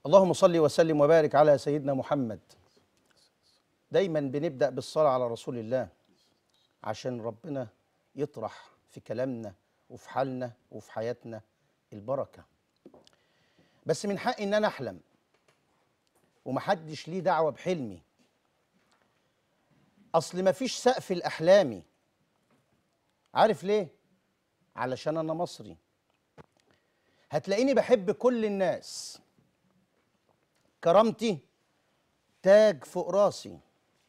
اللهم صل وسلم وبارك على سيدنا محمد. دايما بنبدأ بالصلاة على رسول الله عشان ربنا يطرح في كلامنا وفي حالنا وفي حياتنا البركة. بس من حقي ان انا احلم ومحدش ليه دعوة بحلمي، اصل مفيش سقف لاحلامي. عارف ليه؟ علشان انا مصري. هتلاقيني بحب كل الناس، كرامتي تاج فوق راسي.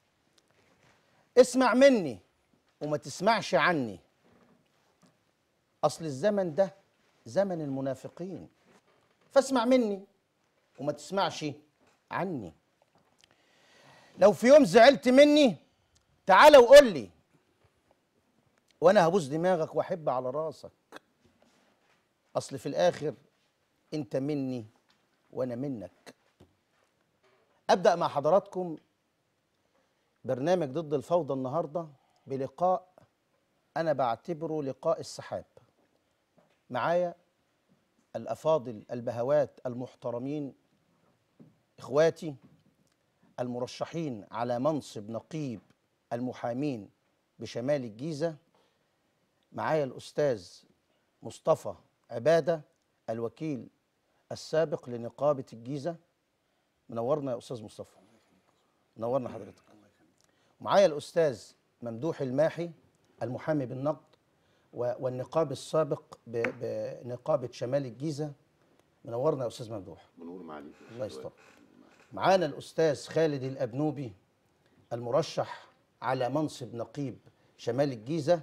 اسمع مني وما تسمعش عني، اصل الزمن ده زمن المنافقين. فاسمع مني وما تسمعش عني. لو في يوم زعلت مني تعالى وقول لي، وانا هبوس دماغك واحب على راسك. اصل في الاخر انت مني وانا منك. ابدا مع حضراتكم برنامج ضد الفوضى النهارده بلقاء انا بعتبره لقاء السحاب. معايا الافاضل البهوات المحترمين، اخواتي المرشحين على منصب نقيب المحامين بشمال الجيزه. معايا الاستاذ مصطفى عباده الوكيل السابق لنقابه الجيزه. منورنا يا استاذ مصطفى. منورنا حضرتك. معايا الاستاذ ممدوح الماحي المحامي بالنقد والنقاب السابق بنقابه شمال الجيزه. منورنا يا استاذ ممدوح. منور معاليك. الله يستر. معانا الاستاذ خالد الابنوبي المرشح على منصب نقيب شمال الجيزه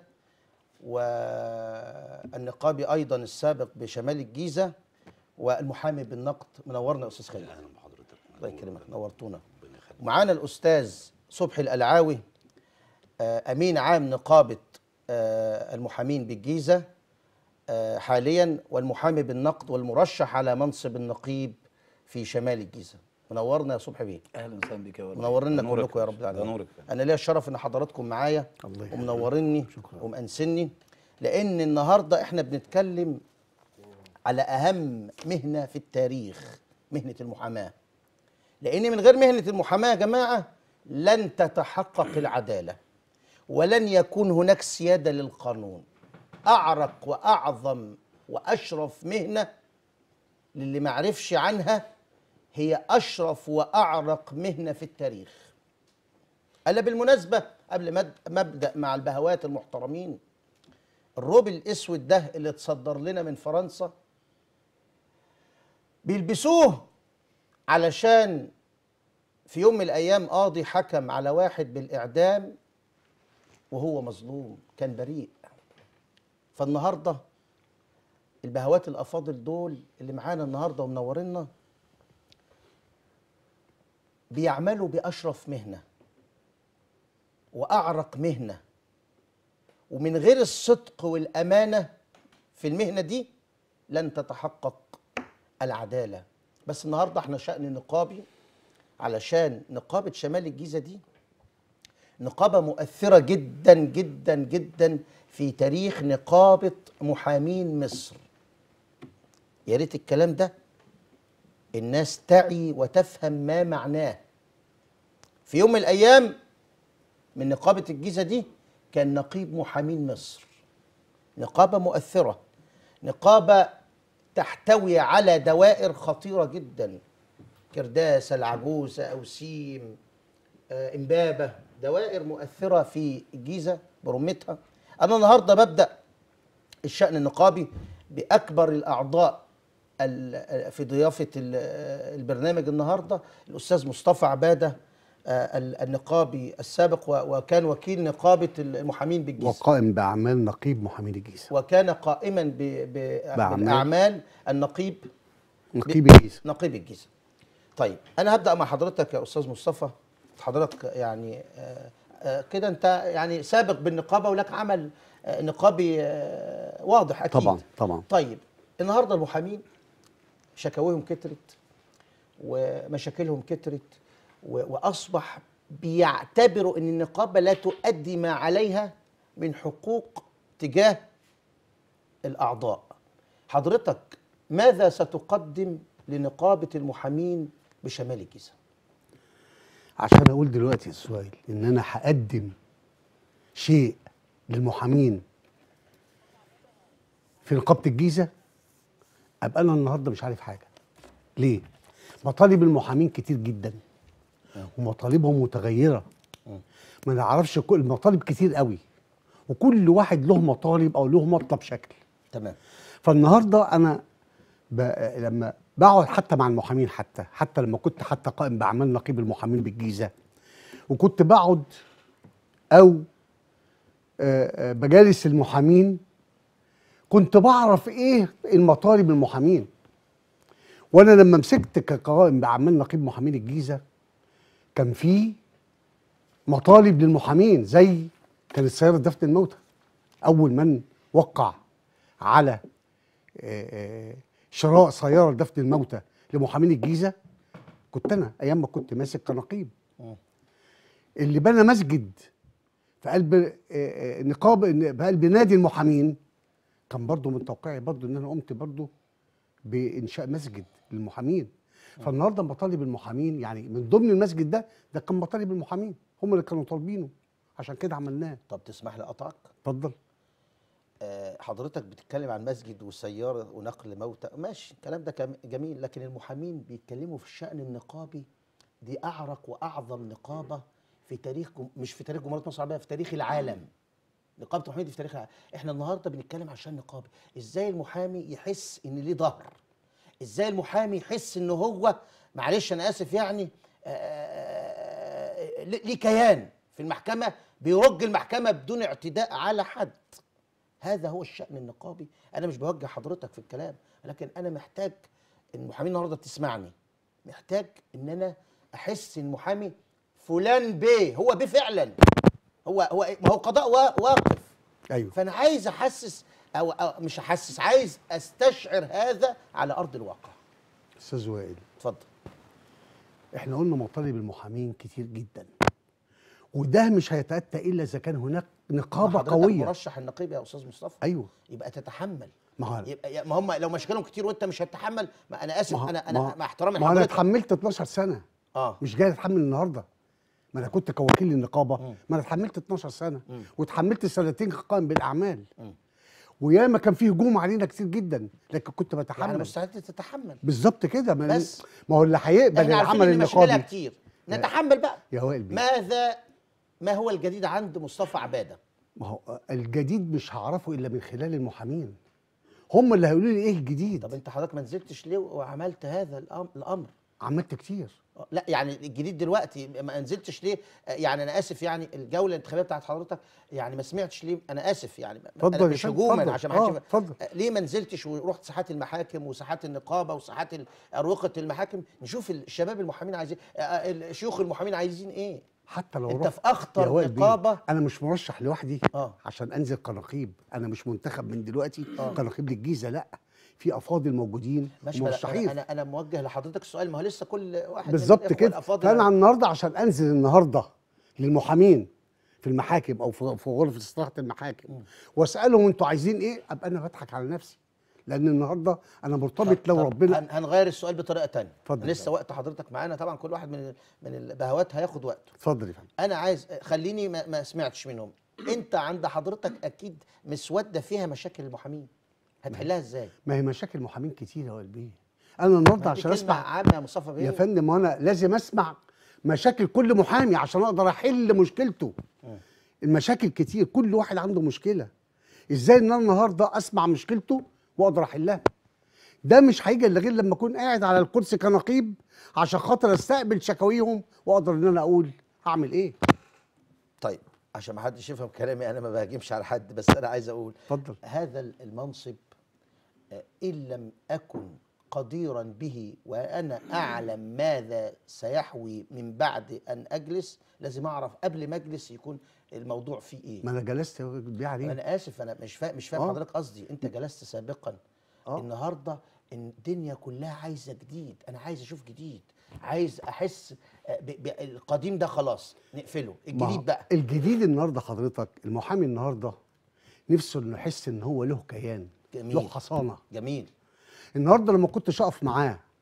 والنقابي ايضا السابق بشمال الجيزه والمحامي بالنقد. منورنا يا استاذ خالد. اهلا بحضرتك. الله يكرمك، نورتونا. ومعانا الاستاذ صبحي القلعاوي امين عام نقابه المحامين بالجيزه حاليا، والمحامي بالنقد والمرشح على منصب النقيب في شمال الجيزه. منورنا يا صبحي بيه. اهلا وسهلا بك يا رب. منورنا كلكم يا رب العالمين. انا ليا الشرف ان حضراتكم معايا ومنورني ومأنسني، لان النهارده احنا بنتكلم على اهم مهنه في التاريخ، مهنه المحاماه. لان من غير مهنه المحاماه يا جماعه لن تتحقق العداله ولن يكون هناك سياده للقانون. اعرق واعظم واشرف مهنه للي ما عرفش عنها هي اشرف واعرق مهنه في التاريخ. الا بالمناسبه قبل ما ابدا مع البهوات المحترمين، الروب الاسود ده اللي اتصدر لنا من فرنسا بيلبسوه علشان في يوم من الايام قاضي حكم على واحد بالاعدام وهو مظلوم، كان بريء. فالنهارده البهوات الافاضل دول اللي معانا النهارده ومنورينا بيعملوا باشرف مهنه واعرق مهنه، ومن غير الصدق والامانه في المهنه دي لن تتحقق العداله. بس النهارده احنا شأن نقابي، علشان نقابه شمال الجيزه دي نقابه مؤثره جدا جدا جدا في تاريخ نقابه محامين مصر. يا ريت الكلام ده الناس تعي وتفهم ما معناه. في يوم من الايام من نقابه الجيزه دي كان نقيب محامين مصر، نقابه مؤثره، نقابه تحتوي على دوائر خطيره جدا، كرداسه، العجوزه، اوسيم، امبابه، دوائر مؤثره في الجيزه برمتها. انا النهارده ببدا الشأن النقابي باكبر الاعضاء في ضيافه البرنامج النهارده، الاستاذ مصطفى عباده النقابي السابق وكان وكيل نقابه المحامين بالجيزه وقائم باعمال نقيب محامين الجيزه، وكان قائما باعمال النقيب نقيب الجيزه. نقيب الجيزه. طيب انا هبدا مع حضرتك يا استاذ مصطفى. حضرتك يعني كده انت يعني سابق بالنقابه ولك عمل نقابي واضح اكيد. طبعا طبعا. طيب النهارده المحامين شكاويهم كترت ومشاكلهم كترت، واصبح بيعتبروا ان النقابه لا تؤدي ما عليها من حقوق تجاه الاعضاء. حضرتك ماذا ستقدم لنقابه المحامين بشمال الجيزه؟ عشان اقول دلوقتي السؤال ان انا هقدم شيء للمحامين في نقابه الجيزه، ابقى انا النهارده مش عارف حاجه. ليه؟ مطالب المحامين كتير جدا ومطالبهم متغيره، ما نعرفش، كل المطالب كتير قوي وكل واحد له مطالب او له مطلب شكل. تمام. فالنهارده انا لما بقعد حتى مع المحامين، حتى لما كنت قائم باعمال نقيب المحامين بالجيزه، وكنت بقعد او بجالس المحامين، كنت بعرف ايه المطالب المحامين. وانا لما مسكت كقائم باعمال نقيب محامين الجيزه كان في مطالب للمحامين، زي كانت سياره دفن الموتى. اول من وقع على شراء سياره دفن الموتى لمحامين الجيزه كنت انا، ايام ما كنت ماسك كنقيب. اللي بنى مسجد في قلب في قلب نادي المحامين كان برضه من توقيعي، برضه ان انا قمت برضه بانشاء مسجد للمحامين. فالنهارده مطالب المحامين، يعني من ضمن المسجد ده كان مطالب المحامين، هم اللي كانوا طالبينه، عشان كده عملناه. طب تسمح لي اقطعك؟ اتفضل. حضرتك بتتكلم عن مسجد وسياره ونقل موتى، ماشي، الكلام ده جميل، لكن المحامين بيتكلموا في الشأن النقابي. دي اعرق واعظم نقابه في تاريخ، مش في تاريخ جمهوريه مصر العربيه، في تاريخ العالم. نقابه المحامين دي في تاريخ العالم. احنا النهارده بنتكلم عن شأن نقابي. ازاي المحامي يحس ان ليه ظهر؟ ازاي المحامي يحس ان هو، معلش انا اسف يعني، ليه كيان في المحكمه، بيرج المحكمه بدون اعتداء على حد. هذا هو الشأن النقابي. انا مش بوجه حضرتك في الكلام، لكن انا محتاج، المحامين النهارده بتسمعني، محتاج ان انا احس ان المحامي فلان بيه، هو بيه فعلا، هو ما هو قضاء واقف. ايوه. فانا عايز احسس أو مش احسس، عايز استشعر هذا على ارض الواقع. استاذ وائل، اتفضل. احنا قلنا مطالب المحامين كتير جدا، وده مش هيتأتى الا اذا كان هناك نقابه قويه. مرشح النقيب يا استاذ مصطفى. ايوه. يبقى تتحمل. ما هم لو مشاكلهم كتير وانت مش هتتحمل، ما انا اسف، انا مع احترامي لحضرتك، ما انا اتحملت 12 سنه. مش جاي اتحمل النهارده. ما انا كنت كوكيل للنقابه، ما انا اتحملت 12 سنه واتحملت سنتين كقائم بالاعمال. وياما كان فيه هجوم علينا كتير جدا، لكن كنت بتحمل. يعني مستعد تتحمل. بالظبط كده. بس ما هو اللي هيقبل العمل النقابي كتير، نتحمل بقى يا وائل. ما هو الجديد عند مصطفى عباده؟ ما هو الجديد مش هعرفه الا من خلال المحامين، هم اللي هيقولوا لي ايه الجديد. طب انت حضرتك ما نزلتش ليه وعملت هذا الامر؟ عملت كتير. لا يعني الجديد دلوقتي ما نزلتش ليه؟ يعني انا اسف، يعني الجوله الانتخابيه بتاعت حضرتك يعني ما سمعتش ليه؟ انا اسف يعني، أنا مش هجوما عشان ما حدش ليه ما نزلتش ورحت ساحات المحاكم وساحات النقابه وساحات اروقه المحاكم، نشوف الشباب المحامين عايزين، شيوخ المحامين عايزين ايه؟ حتى لو انت في اخطر نقابه. انا مش مرشح لوحدي عشان انزل كنقيب، انا مش منتخب من دلوقتي كنقيب للجيزه، لا، في افاضل موجودين مرشحين. انا موجه لحضرتك السؤال، ما هو لسه كل واحد بالظبط كده. فانا النهارده عشان انزل النهارده للمحامين في المحاكم او في غرفه استراحه المحاكم واسالهم انتوا عايزين ايه، ابقى انا بضحك على نفسي، لان النهارده انا مرتبط. لو ربنا هنغير السؤال بطريقه ثانيه. اتفضل. لسه وقت حضرتك معانا طبعا، كل واحد من البهوات هياخد وقته. اتفضل يا فندم. انا عايز، خليني ما سمعتش منهم. انت عند حضرتك اكيد مسوده فيها مشاكل المحامين، هتحلها ازاي؟ ما هي مشاكل المحامين كتير يا وائل. انا النهارده عشان اسمع عامه يا مصطفى بيه يا فندم، وانا لازم اسمع مشاكل كل محامي عشان اقدر احل مشكلته. المشاكل كتير، كل واحد عنده مشكله. ازاي ان انا النهارده اسمع مشكلته واقدر احلها؟ ده مش هيجي الا غير لما اكون قاعد على الكرسي كنقيب عشان خاطر استقبل شكاويهم واقدر ان انا اقول هعمل ايه. طيب عشان ما حدش يفهم كلامي، انا ما بهاجمش على حد، بس انا عايز اقول اتفضل. هذا المنصب ان لم اكن قديرا به وانا اعلم ماذا سيحوي من بعد ان اجلس، لازم اعرف قبل ما اجلس يكون الموضوع فيه ايه. ما انا جلست بيه عليه. انا اسف، انا مش فاهم حضرتك قصدي. انت جلست سابقا. النهارده الدنيا كلها عايزه جديد، انا عايز اشوف جديد، عايز احس القديم ده خلاص نقفله، الجديد بقى. الجديد النهارده حضرتك، المحامي النهارده نفسه انه يحس ان هو له كيان، جميل. له حصانه. جميل. النهارده لما كنتش اقف معاه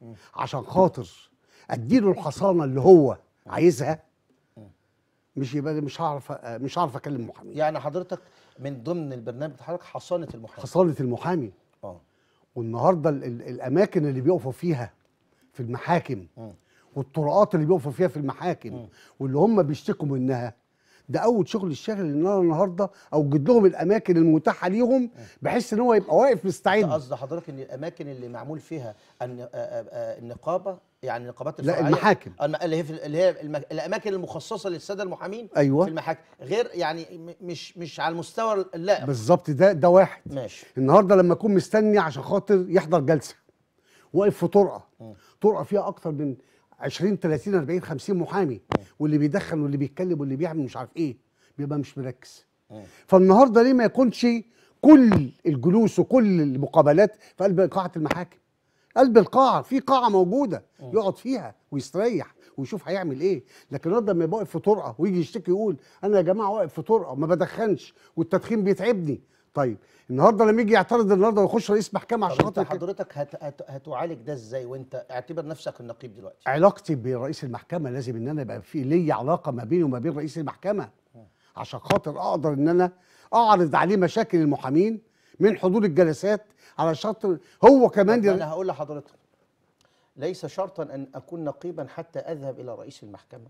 عشان خاطر اديله الحصانه اللي هو عايزها، مش يبقى مش هعرف اكلم محامي. يعني حضرتك من ضمن البرنامج بتاع حضرتك حصانه المحامي. حصانه المحامي. والنهارده الاماكن اللي بيقفوا فيها في المحاكم والطرقات اللي بيقفوا فيها في المحاكم واللي هم بيشتكوا منها، ده اول شغل الشاغل ان انا النهارده اوجد لهم الاماكن المتاحه ليهم بحيث ان هو يبقى واقف مستعد. قصد حضرتك ان الاماكن اللي معمول فيها النقابه، يعني النقابات لا، الفرعيه، المحاكم اللي هي الاماكن المخصصه للساده المحامين. أيوة. في المحاكم غير يعني مش على المستوى اللائق بالظبط. ده واحد. ماشي. النهارده لما اكون مستني عشان خاطر يحضر جلسه، واقف في طرقه فيها اكتر من 20 30 40 50 محامي، واللي بيدخن واللي بيتكلم واللي بيعمل مش عارف ايه، بيبقى مش مركز. فالنهارده ليه ما يكونش كل الجلوس وكل المقابلات في قلب قاعه المحاكم؟ قلب القاعه، في قاعه موجوده يقعد فيها ويستريح ويشوف هيعمل ايه. لكن النهارده لما يبقى واقف في طرقه ويجي يشتكي يقول انا يا جماعه واقف في طرقه ما بدخنش والتدخين بيتعبني، طيب النهارده لما يجي يعترض النهارده ويخش رئيس محكمه عشان خاطر حضرتك هتعالج ده ازاي وانت اعتبر نفسك النقيب دلوقتي؟ علاقتي برئيس المحكمه لازم ان انا يبقى في ليا علاقه ما بيني وما بين رئيس المحكمه عشان خاطر اقدر ان انا اعرض عليه مشاكل المحامين من حضور الجلسات، على شرط هو كمان انا هقول لحضرتك ليس شرطا ان اكون نقيبا حتى اذهب الى رئيس المحكمه.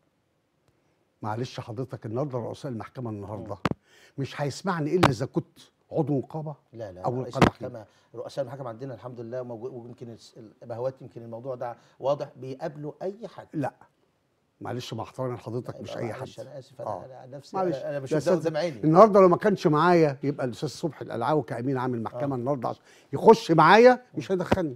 معلش حضرتك، النهارده رؤساء المحكمه النهارده مش هيسمعني الا اذا كنت عضو نقابه. لا او رئيس المحكمه، رؤساء المحكمه عندنا الحمد لله ويمكن البهوات يمكن الموضوع ده واضح بيقابلوا اي حد. لا معلش مع احترامي لحضرتك مش اي حد. معلش انا اسف، انا نفسي معلش. انا بشوف ده قدام عيني. النهارده لو ما كانش معايا يبقى الاستاذ صبحي القلعاوي كامين عام المحكمه النهارده عشان يخش معايا مش هيدخلني.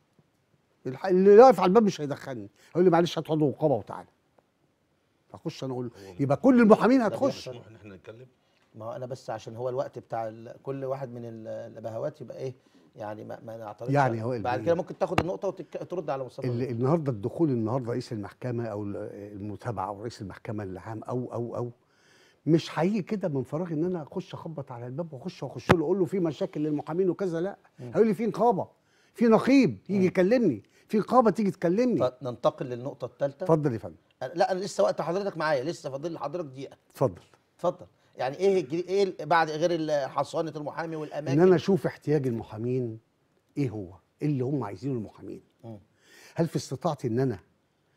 اللي واقف على الباب مش هيدخلني، هيقول لي معلش هات عضو نقابه وتعالى. اخش انا اقول له يبقى كل المحامين هتخش. احنا نتكلم. ما هو انا بس عشان هو الوقت بتاع كل واحد من البهوات يبقى ايه يعني ما نعترضش يعني هو بعد كده ممكن تاخد النقطه وترد على مصطفى. النهارده الدخول النهارده رئيس المحكمه او المتابعه او رئيس المحكمه العام او مش هيجي كده من فراغ ان انا اخش اخبط على الباب واخش له اقول له في مشاكل للمحامين وكذا. لا، هيقول لي في نقابه، في نقيب يجي يكلمني، في نقابه تيجي تكلمني. ننتقل للنقطه الثالثه. اتفضل يا فندم. لا انا لسه وقت حضرتك معايا، لسه فاضل لحضرتك دقيقه. اتفضل. يعني ايه بعد غير حصانه المحامي والاماكن؟ ان انا اشوف احتياج المحامين ايه هو، ايه اللي هم عايزينه المحامين. هل في استطاعتي ان انا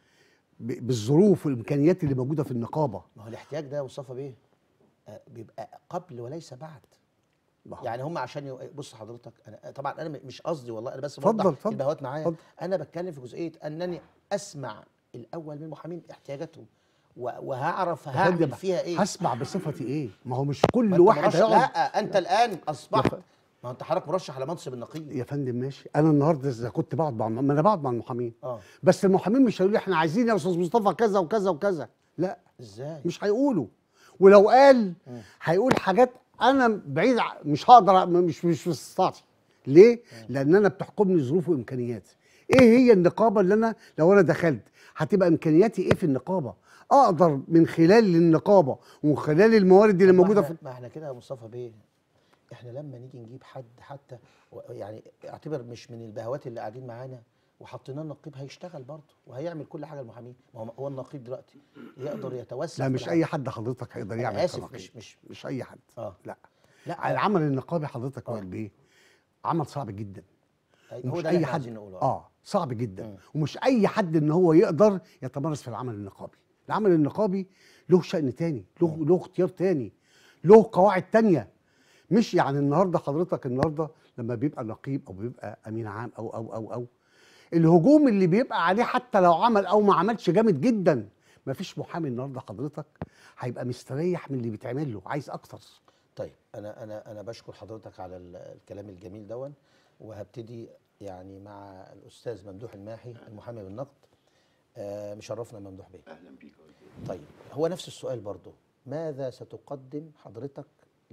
بالظروف والامكانيات اللي موجوده في النقابه. ما هو الاحتياج ده يا مصطفى بيه بيبقى قبل وليس بعد. يعني هم عشان بص حضرتك، انا طبعا انا مش قصدي والله، انا بس بوضح البهوات معايا. انا بتكلم في جزئيه انني اسمع الاول من المحامين احتياجاتهم وهعرف هعمل فيها ايه. هسمع بصفتي ايه؟ ما هو مش كل واحد هيقعد. لا انت الان اصبحت ما انت حضرتك مرشح على منصب النقيب يا فندم. ماشي، انا النهارده اذا كنت بقعد ما انا بقعد مع المحامين. بس المحامين مش هيقولوا لي احنا عايزين يا استاذ مصطفى كذا وكذا وكذا. لا، ازاي؟ مش هيقولوا. ولو قال هيقول حاجات انا بعيد، مش هقدر، مش في استطاعتي. ليه؟ لان انا بتحكمني ظروف وامكانيات. ايه هي النقابه اللي انا لو انا دخلت هتبقى امكانياتي ايه في النقابه؟ اقدر من خلال النقابه ومن خلال الموارد اللي موجوده في. ما احنا كده يا مصطفى بيه، احنا لما نيجي نجيب حد حتى يعني اعتبر مش من البهوات اللي قاعدين معانا وحطيناه النقيب، هيشتغل برضه وهيعمل كل حاجه المحامين. ما هو النقيب دلوقتي يقدر يتوسع. لا، مش اي حد حضرتك هيقدر يعمل. اسف، مش اي حد. لا العمل النقابي حضرتك وائل بيه عمل صعب جدا. هو ده اللي احنا عايزين نقوله. صعب جدا. ومش اي حد ان هو يقدر يتمارس في العمل النقابي. العمل النقابي له شأن تاني، له اختيار تاني، له قواعد تانية. مش يعني النهارده حضرتك لما بيبقى نقيب او بيبقى امين عام او الهجوم اللي بيبقى عليه حتى لو عمل او ما عملش جامد جدا، مفيش محامي النهارده حضرتك هيبقى مستريح من اللي بيتعمل له، عايز اكتر. طيب انا بشكر حضرتك على الكلام الجميل دون، وهبتدي يعني مع الاستاذ ممدوح الماحي المحامي بالنقد. مشرفنا ممدوح بيه. اهلا بيك. طيب هو نفس السؤال برضه، ماذا ستقدم حضرتك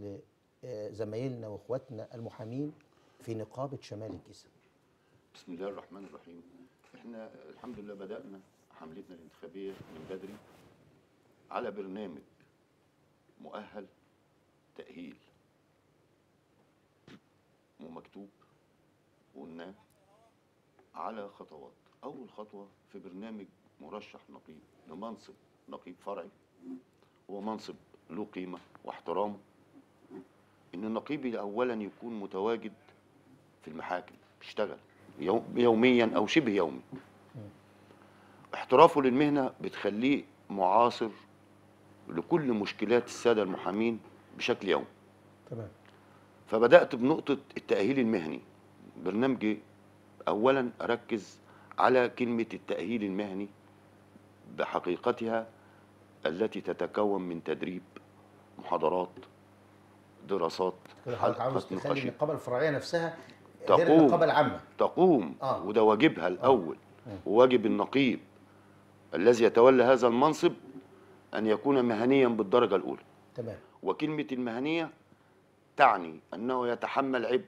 لزمايلنا واخواتنا المحامين في نقابه شمال الجيزه؟ بسم الله الرحمن الرحيم. احنا الحمد لله بدأنا حملتنا الانتخابيه من بدري على برنامج مؤهل تأهيل ومكتوب، وقلناه على خطوات. اول خطوه في برنامج مرشح نقيب لمنصب نقيب فرعي، هو منصب له قيمه واحترام، ان النقيب اولا يكون متواجد في المحاكم، بيشتغل يوميا او شبه يومي. احترافه للمهنه بتخليه معاصر لكل مشكلات الساده المحامين بشكل يومي. تمام. فبدات بنقطه التاهيل المهني. برنامجي اولا اركز على كلمه التاهيل المهني بحقيقتها التي تتكون من تدريب، محاضرات، دراسات، كده حضرتك عاوز تخلي نقاشات النقابه الفرعيه نفسها غير النقابه العامه. تقوم وده واجبها الاول. وواجب النقيب الذي يتولى هذا المنصب ان يكون مهنيا بالدرجه الاولى. تمام. وكلمه المهنيه تعني انه يتحمل عبء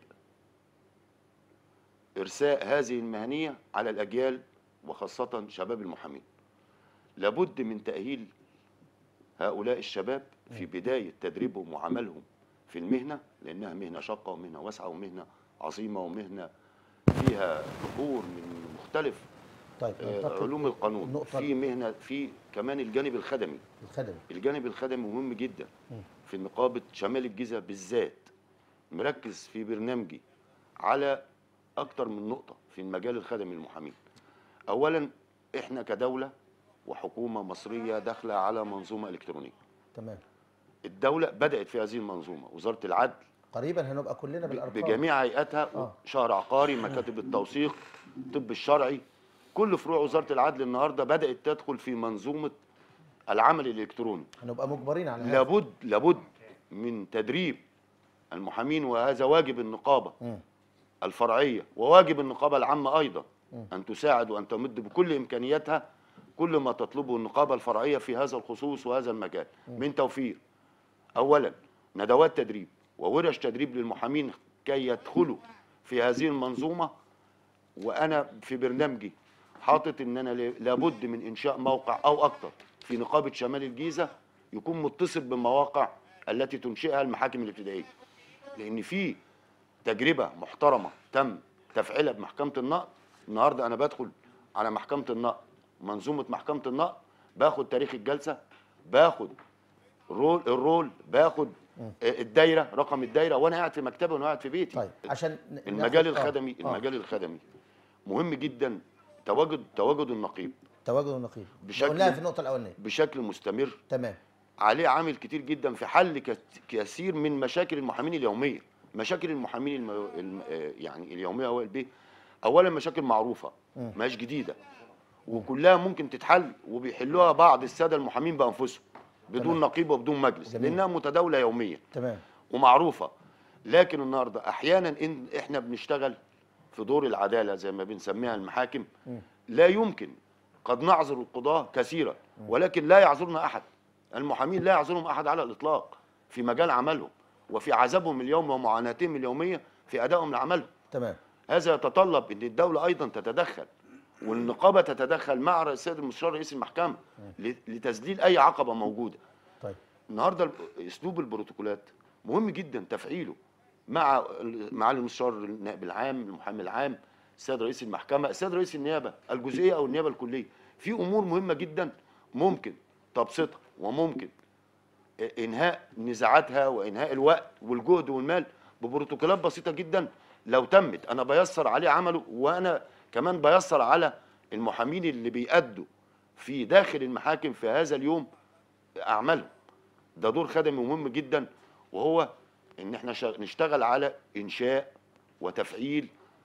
ارساء هذه المهنيه على الاجيال وخاصه شباب المحامين. لابد من تاهيل هؤلاء الشباب في بدايه تدريبهم وعملهم في المهنه، لانها مهنه شاقه ومهنه واسعه ومهنه عظيمه ومهنه فيها بحور من مختلف طيب علوم القانون. في مهنه، في كمان الجانب الخدمي. الجانب الخدمي مهم جدا. في نقابه شمال الجيزه بالذات مركز في برنامجي على اكتر من نقطه في المجال الخدمي للمحامين. اولا احنا كدوله وحكومه مصريه داخله على منظومه الكترونيه. تمام. الدوله بدات في هذه المنظومه، وزاره العدل قريبا هنبقى كلنا بالارقام بجميع هيئاتها، شهر عقاري، مكاتب التوثيق، الطب الشرعي، كل فروع وزاره العدل النهارده بدات تدخل في منظومه العمل الالكتروني. هنبقى مجبرين على هذا. لابد من تدريب المحامين، وهذا واجب النقابه الفرعيه وواجب النقابه العامه ايضا ان تساعد وان تمد بكل امكانياتها كل ما تطلبه النقابه الفرعيه في هذا الخصوص وهذا المجال من توفير اولا ندوات تدريب وورش تدريب للمحامين كي يدخلوا في هذه المنظومه. وانا في برنامجي حاطط ان انا لابد من انشاء موقع او اكثر في نقابه شمال الجيزه يكون متصل بالمواقع التي تنشئها المحاكم الابتدائيه، لان في تجربه محترمه تم تفعيلها بمحكمه النقض. النهارده انا بدخل على محكمه النقض، منظومه محكمه النقض، باخد تاريخ الجلسه، باخد الرول، باخد الدايره، رقم الدايره، وانا قاعد في مكتبي وانا قاعد في بيتي. طيب عشان المجال الخدمي المجال الخدمي مهم جدا. تواجد النقيب قلناها في النقطه الاولانيه بشكل مستمر. تمام. عليه عامل كتير جدا في حل كثير من مشاكل المحامين اليوميه. مشاكل المحامين يعني اليوميه هو البيه اولا مشاكل معروفه ماهيش جديده وكلها ممكن تتحل وبيحلوها بعض الساده المحامين بانفسهم بدون نقيب وبدون مجلس. جميل. لانها متداوله يوميا. تمام. ومعروفه. لكن النهارده احيانا ان احنا بنشتغل في دور العداله زي ما بنسميها المحاكم، لا يمكن، قد نعذر القضاه كثيرا ولكن لا يعذرنا احد. المحامين لا يعذرهم احد على الاطلاق في مجال عملهم وفي عذابهم اليومي ومعاناتهم اليوميه في ادائهم لعملهم. تمام. هذا يتطلب ان الدوله ايضا تتدخل والنقابه تتدخل مع السيد المستشار رئيس المحكمه لتذليل اي عقبه موجوده. طيب النهارده اسلوب البروتوكولات مهم جدا تفعيله مع المستشار النائب العام، المحامي العام، السيد رئيس المحكمه، السيد رئيس النيابه الجزئيه او النيابه الكليه. في امور مهمه جدا ممكن تبسيطها وممكن انهاء نزاعاتها وانهاء الوقت والجهد والمال ببروتوكولات بسيطه جدا لو تمت. انا بيسر عليه عمله وانا كمان بيسر على المحامين اللي بيأدوا في داخل المحاكم في هذا اليوم اعمالهم. ده دور خدمي مهم جدا، وهو ان احنا نشتغل على انشاء وتفعيل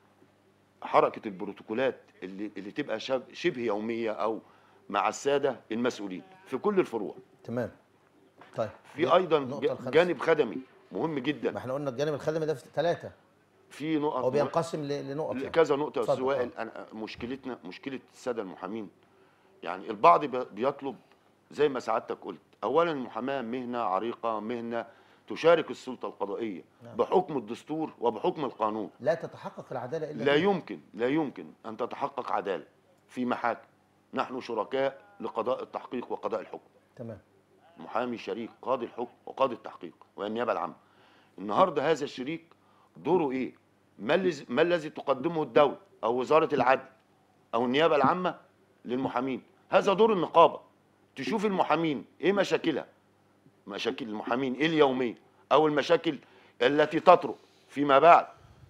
حركه البروتوكولات اللي تبقى شبه يوميه او مع الساده المسؤولين في كل الفروع. تمام. طيب في ايضا جانب خدمي مهم جدا. ما احنا قلنا الجانب الخدمي ده في 3 في نقط هو بينقسم لنقط يعني. كذا نقطه يا استاذ وائل. مشكله الساده المحامين يعني البعض بيطلب زي ما سعادتك قلت. اولا المحاماه مهنه عريقه، مهنه تشارك السلطه القضائيه بحكم الدستور وبحكم القانون. لا تتحقق العداله الا لا يمكن ان تتحقق عداله في محاكم. نحن شركاء لقضاء التحقيق وقضاء الحكم. تمام. محامي شريك قاضي الحكم وقاضي التحقيق والنيابه العامه. النهارده هذا الشريك دوره ايه؟ ما الذي تقدمه الدوله او وزاره العدل او النيابه العامه للمحامين. هذا دور النقابه، تشوف المحامين ايه مشاكلها، مشاكل المحامين ايه اليوميه او المشاكل التي تطرق فيما بعد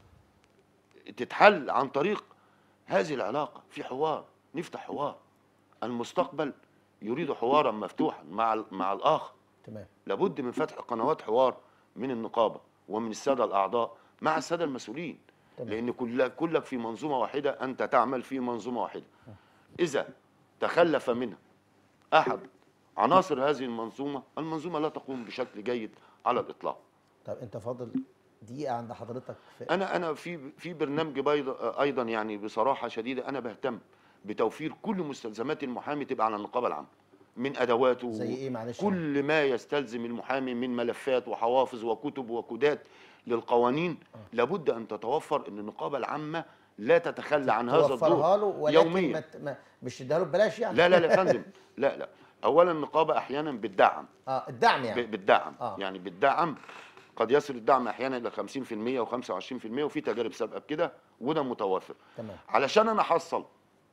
تتحل عن طريق هذه العلاقه. في حوار، نفتح حوار. المستقبل يريد حوارا مفتوحا مع الاخر. تمام. لابد من فتح قنوات حوار من النقابه ومن الساده الاعضاء مع الساده المسؤولين. تمام. لان كلك في منظومه واحده، انت تعمل في منظومه واحده. اذا تخلف منها احد عناصر هذه المنظومه لا تقوم بشكل جيد على الاطلاق. طب انت فاضل دقيقه عند حضرتك انا في برنامج ايضا يعني بصراحه شديده انا بهتم بتوفير كل مستلزمات المحامي تبقى على النقابه العامه، من ادواته زي ايه معلش؟ كل ما يستلزم المحامي من ملفات وحوافظ وكتب وكودات للقوانين لابد ان تتوفر. ان النقابه العامه لا تتخلى عن هذا الدور توفرها له، ولكن يوميا. مش تديها له ببلاش يعني. لا يا فندم، لا. اولا النقابه احيانا بتدعم. الدعم يعني بتدعم. يعني بتدعم، قد يصل الدعم احيانا الى 50% و25%، وفي تجارب سابقه بكده، وده متوفر. تمام. علشان انا احصل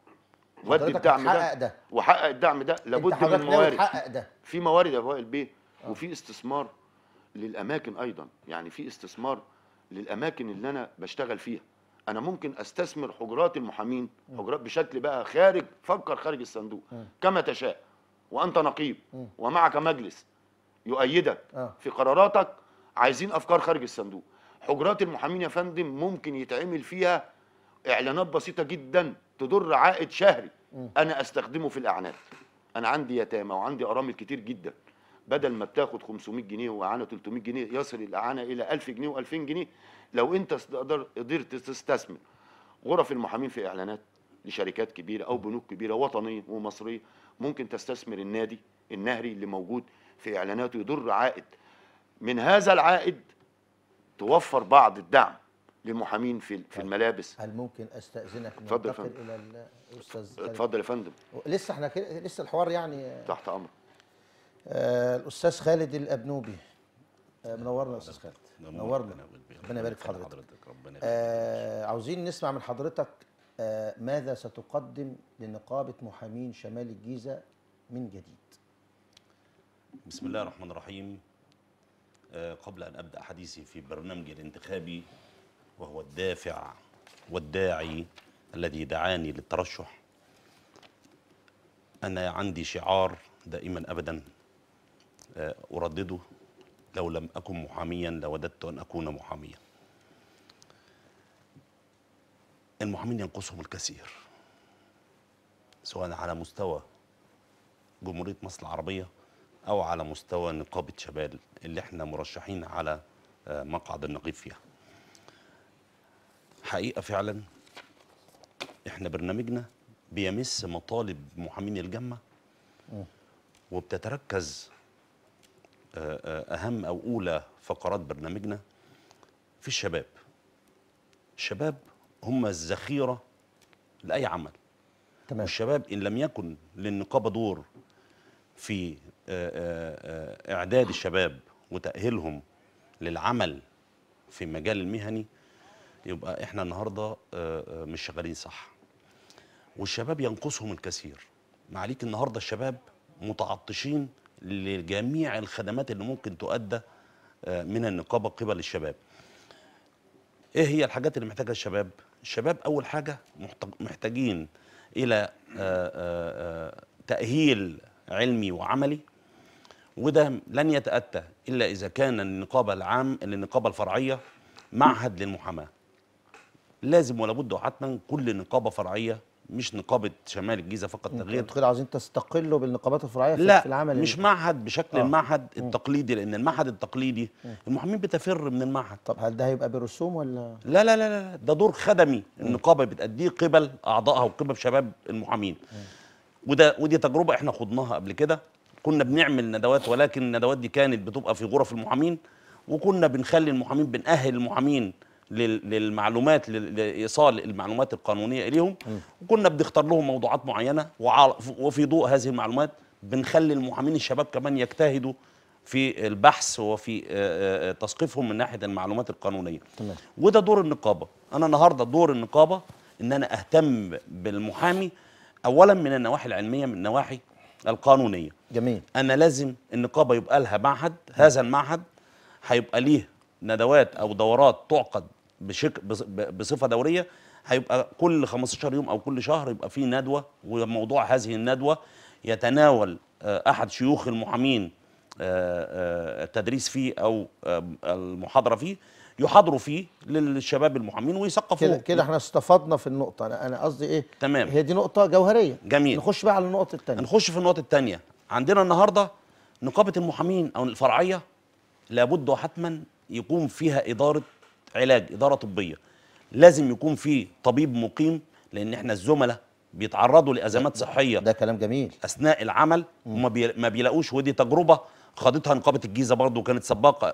وادي الدعم ده واحقق الدعم ده لابد من موارد. ده في موارد يا فوائل بيه، وفي استثمار للاماكن ايضا. يعني في استثمار للاماكن اللي انا بشتغل فيها. انا ممكن استثمر حجرات المحامين، حجرات بشكل بقى خارج، فكر خارج الصندوق كما تشاء، وانت نقيب ومعك مجلس يؤيدك في قراراتك. عايزين افكار خارج الصندوق. حجرات المحامين يا فندم ممكن يتعمل فيها اعلانات بسيطه جدا تدر عائد شهري انا استخدمه في الاعانات. انا عندي يتامى وعندي ارامل كتير جدا، بدل ما بتاخد 500 جنيه واعانه 300 جنيه يصل الاعانه الى 1000 جنيه و2000 جنيه. لو انت قدرت تستثمر غرف المحامين في اعلانات لشركات كبيره او بنوك كبيره وطنيه ومصريه، ممكن تستثمر النادي النهري اللي موجود في اعلاناته يدر عائد. من هذا العائد توفر بعض الدعم للمحامين في الملابس. هل ممكن استاذنك ننتقل الى الاستاذ؟ اتفضل يا فندم. لسه احنا كده لسه الحوار يعني تحت امرك. الاستاذ خالد الابنوبي، منورنا يا استاذ خالد. منورنا، ربنا يبارك في حضرتك. عاوزين نسمع من حضرتك ماذا ستقدم لنقابه محامين شمال الجيزه من جديد؟ بسم الله الرحمن الرحيم. قبل أن أبدأ حديثي في برنامجي الانتخابي، وهو الدافع والداعي الذي دعاني للترشح، أنا عندي شعار دائما أبدا أردده: لو لم أكن محاميا لوددت أن أكون محاميا. المحامين ينقصهم الكثير، سواء على مستوى جمهورية مصر العربية أو على مستوى نقابة شباب اللي احنا مرشحين على مقعد النقيب فيها. حقيقة فعلا احنا برنامجنا بيمس مطالب محامين الجامعة، وبتتركز أهم أو أولى فقرات برنامجنا في الشباب. الشباب هم الذخيرة لأي عمل. تمام. والشباب إن لم يكن للنقابة دور في إعداد الشباب وتأهيلهم للعمل في المجال المهني، يبقى إحنا النهاردة مش شغالين صح. والشباب ينقصهم الكثير. معليك النهاردة الشباب متعطشين لجميع الخدمات اللي ممكن تؤدى من النقابة قبل الشباب. إيه هي الحاجات اللي محتاجها الشباب؟ الشباب أول حاجة محتاجين إلى تأهيل علمي وعملي، وده لن يتأتى إلا إذا كان النقابة الفرعية معهد للمحاماة. لازم ولا بد وحتما كل نقابة فرعية، مش نقابة شمال الجيزة فقط تغيير. انتوا عاوزين تستقلوا بالنقابات الفرعية لا، في العمل؟ مش معهد بشكل المعهد التقليدي، لأن المعهد التقليدي المحامين بتفر من المعهد. طب هل ده هيبقى برسوم ولا؟ لا لا لا، ده دور خدمي النقابة بتأديه قبل أعضائها وقبل شباب المحامين. ودي تجربة احنا خضناها قبل كده. كنا بنعمل ندوات، ولكن الندوات دي كانت بتبقى في غرف المحامين، وكنا بنخلي المحامين، بنأهل المحامين للمعلومات، لإيصال المعلومات القانونية إليهم، وكنا بنختار لهم موضوعات معينة، وفي ضوء هذه المعلومات بنخلي المحامين الشباب كمان يجتهدوا في البحث وفي تثقيفهم من ناحية المعلومات القانونية. تمام. وده دور النقابة. أنا النهاردة دور النقابة ان انا اهتم بالمحامي اولا من النواحي العلميه، من النواحي القانونيه. جميل. انا لازم النقابه يبقى لها معهد، هذا المعهد هيبقى ليه ندوات او دورات تعقد بصفه دوريه، هيبقى كل 15 يوم او كل شهر يبقى فيه ندوه، وموضوع هذه الندوه يتناول احد شيوخ المحامين التدريس فيه او المحاضره فيه، يحاضروا فيه للشباب المحامين ويثقفوهم. كده احنا استفدنا في النقطه. انا قصدي ايه؟ تمام. هي دي نقطه جوهريه. جميل. نخش بقى على النقطه الثانيه. نخش في النقطه الثانيه. عندنا النهارده نقابه المحامين او الفرعيه لابد وحتما يكون فيها اداره علاج، اداره طبيه. لازم يكون في طبيب مقيم، لان احنا الزملاء بيتعرضوا لازمات صحيه ده كلام جميل اثناء العمل وما ما بيلاقوش، ودي تجربه خاضتها نقابه الجيزه برضو وكانت سباقه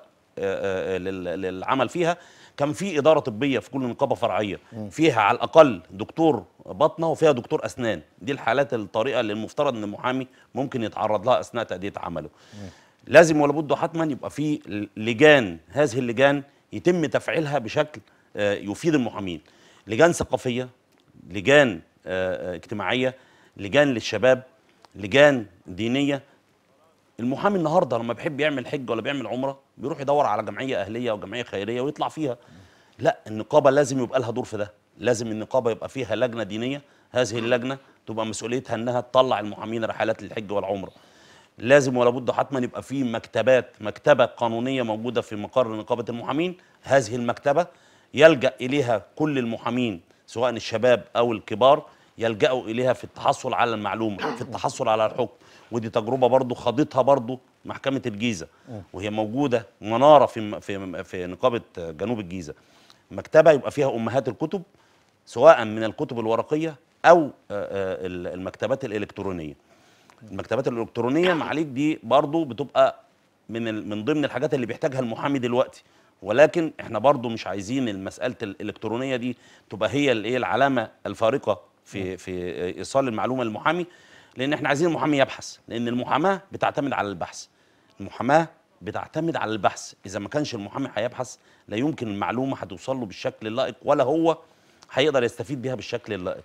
للعمل فيها. كان في اداره طبيه في كل نقابه فرعيه فيها على الاقل دكتور باطنه وفيها دكتور اسنان. دي الحالات الطارئه اللي المفترض ان المحامي ممكن يتعرض لها اثناء تاديه عمله. لازم ولا بد حتما يبقى في لجان، هذه اللجان يتم تفعيلها بشكل يفيد المحامين. لجان ثقافيه، لجان اجتماعيه، لجان للشباب، لجان دينيه. المحامي النهارده لما بيحب يعمل حج ولا بيعمل عمره بيروح يدور على جمعيه اهليه او جمعيه خيريه ويطلع فيها. لا، النقابه لازم يبقى لها دور في ده. لازم النقابه يبقى فيها لجنه دينيه، هذه اللجنه تبقى مسؤوليتها انها تطلع المحامين رحلات للحج والعمره. لازم ولا بد حتما يبقى في مكتبه قانونيه موجوده في مقر نقابه المحامين. هذه المكتبه يلجا اليها كل المحامين سواء الشباب او الكبار، يلجأوا اليها في التحصل على المعلومه، في التحصل على الحكم. ودي تجربه برضو خاضتها برضو محكمه الجيزه، وهي موجوده مناره في نقابه جنوب الجيزه. مكتبه يبقى فيها امهات الكتب سواء من الكتب الورقيه او المكتبات الالكترونيه. المكتبات الالكترونيه معاليك دي برضو بتبقى من ضمن الحاجات اللي بيحتاجها المحامي دلوقتي، ولكن احنا برضو مش عايزين المساله الالكترونيه دي تبقى هي العلامه الفارقه في ايصال المعلومه للمحامي، لان احنا عايزين المحامي يبحث، لان المحاماه بتعتمد على البحث. المحاماه بتعتمد على البحث. اذا ما كانش المحامي هيبحث لا يمكن المعلومه هتوصل له بالشكل اللائق، ولا هو هيقدر يستفيد بيها بالشكل اللائق.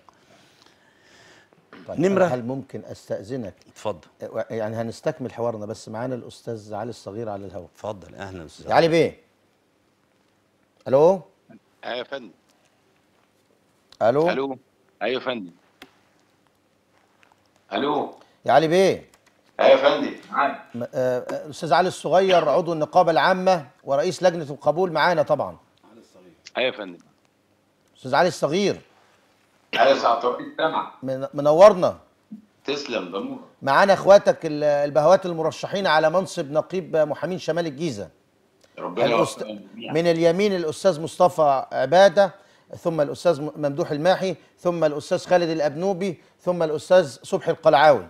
طيب نمرة. هل ممكن استاذنك؟ اتفضل. يعني هنستكمل حوارنا بس معانا الاستاذ علي الصغير على الهواء. اتفضل. اهلا استاذ علي بيه. الو. ايوه يا فندم. الو. الو. ايوه يا فندم. الو. يا علي بيه. ايوه يا فندم. معاك. الاستاذ علي الصغير عضو النقابه العامه ورئيس لجنه القبول معانا طبعا. ايوه يا فندم. استاذ علي الصغير. ايوه ساعة ربي السمع. منورنا. تسلم ضمور. معانا اخواتك البهوات المرشحين على منصب نقيب محامين شمال الجيزه. ربنا يوفقهم. من اليمين الاستاذ مصطفى عباده، ثم الاستاذ ممدوح الماحي، ثم الاستاذ خالد الابنوبي، ثم الاستاذ صبحي القلعاوي.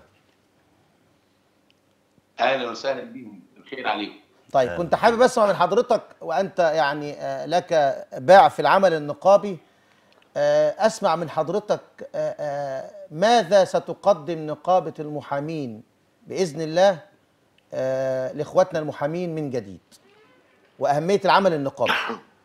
اهلا وسهلا بيهم، الخير عليكم. طيب كنت حابب اسمع من حضرتك وانت يعني لك باع في العمل النقابي، اسمع من حضرتك ماذا ستقدم نقابه المحامين باذن الله لاخواتنا المحامين من جديد، واهميه العمل النقابي.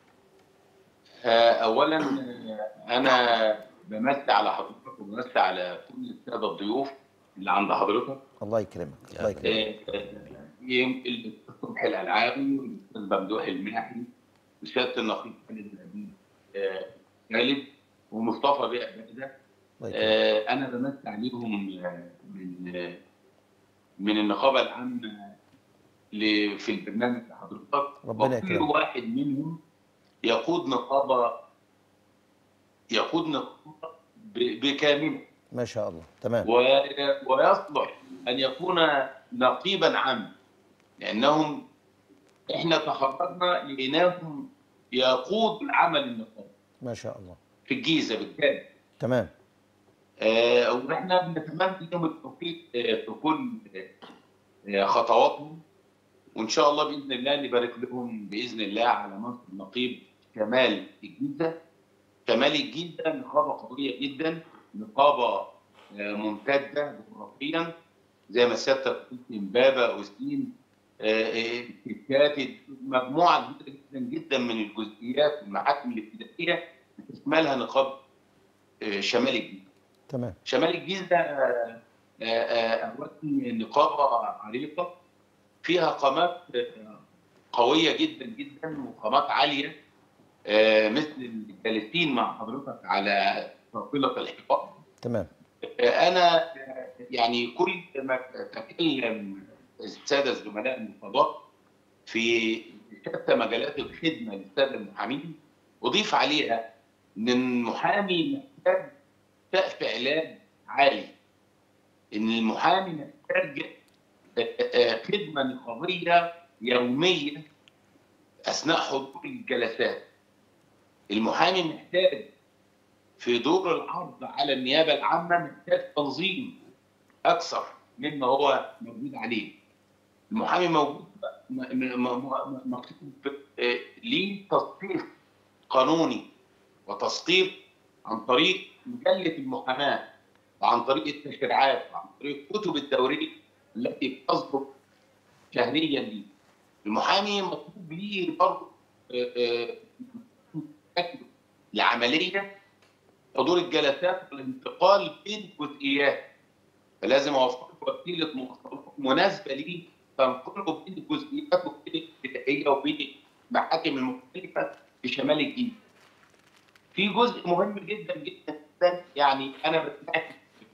اولا انا بمسي على حضرتك وبمسي على كل الساده الضيوف اللي عند حضرتك. الله يكرمك. الله يكرمك. الاستاذ صبحي القلعاوي والاستاذ ممدوح الماحي وسياده النقيب خالد ومصطفى بيه عباده. انا بمسي عليهم من النقابه العامه في البرنامج لحضرتك. ربنا يكرمك. يكرمك. كل واحد منهم يقود نقابه بكامله. ما شاء الله. تمام. ويصلح ان يكون نقيبا عاما، لانهم احنا تخرجنا لقيناهم يقود العمل النقابي. ما شاء الله. في الجيزه بالكامل. تمام. واحنا بنتمنى لهم التوفيق في كل خطواتهم، وان شاء الله باذن الله نبارك لهم باذن الله على منصب نقيب شمال الجيزه. شمال الجيزه نقابه قويه جدا، نقابه ممتده جغرافيا زي ما سيادتك قلت، امبابه، اوسين، كاتد، مجموعه كبيره جدا جدا من الجزئيات والمحاكم الابتدائيه بتشملها نقابه شمال الجيزه. تمام. شمال الجيزه أولا نقابه عريقه فيها قامات قويه جدا جدا وقامات عاليه، مثل الجالسين مع حضرتك على طاوله الحوار. تمام. انا يعني كل ما تكلم الساده الزملاء النقابات في شتى مجالات الخدمه للساده المحامين، اضيف عليها ان المحامي محتاج سقف علاج عالي، ان المحامي محتاج خدمه نقابيه يوميه اثناء حضور الجلسات. المحامي محتاج في دور العرض على النيابه العامه محتاج تنظيم اكثر مما هو موجود عليه. المحامي موجود مكتوب ليه تثقيف قانوني وتثقيف عن طريق مجله المحاماه وعن طريق التشريعات وعن طريق الكتب الدوريه التي بتصدر شهريا ليه. المحامي مطلوب ليه برضه العمليه حضور الجلسات والانتقال بين الجزئيات، فلازم اوفر وسيله مواصلات مناسبه ليه تنقله بين الجزئيات وبين الابتدائيه وبين المحاكم المختلفه في شمال الجيزه. في جزء مهم جدا جدا جدا، يعني انا بسمع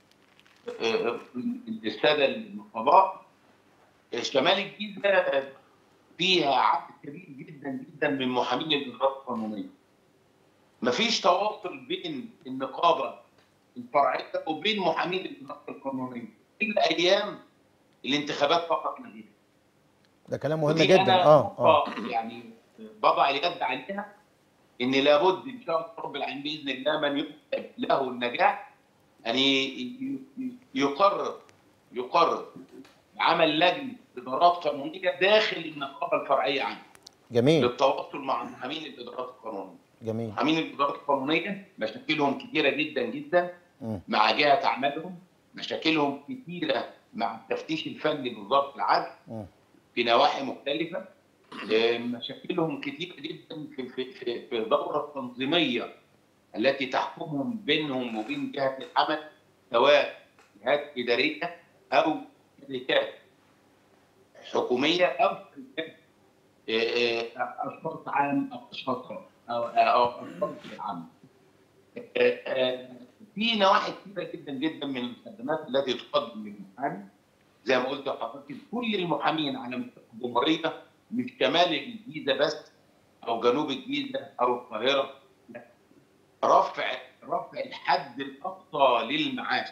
الساده النقاباء شمال الجيزه فيها عدد كبير جدا جدا من محامين الاجراءات القانونيه. مفيش تواصل بين النقابه الفرعيه وبين محامين الاجراءات القانونيه الا ايام الانتخابات فقط لا غير. ده كلام مهم ودي جدا. أنا يعني بضع اليد عليها ان لابد ان شاء الله رب العالمين باذن الله من يكتب له النجاح ان يقرر عمل لجنه ادارات قانونيه داخل النقابه الفرعيه عنه. جميل. للتواصل مع محامين الادارات القانونيه. جميل. محامين الادارات القانونيه مشاكلهم كثيره جدا جدا مع جهه اعمالهم، مشاكلهم كثيره مع التفتيش الفني بوزاره العدل في نواحي مختلفه، مشاكلهم كثيره جدا في الدوره التنظيميه التي تحكمهم بينهم وبين جهه العمل، سواء جهات اداريه او شركات حكوميه او شركات اشخاص عام او اشخاص خاص او اشخاص عامه. في نواحي كثيره جدا جدا من الخدمات التي تقدم للمحامي. زي ما قلت لحضرتك كل المحامين على مستوى الجمهوريه، مش شمال الجيزه بس او جنوب الجيزه او القاهره، لا، رفع الحد الاقصى للمعاش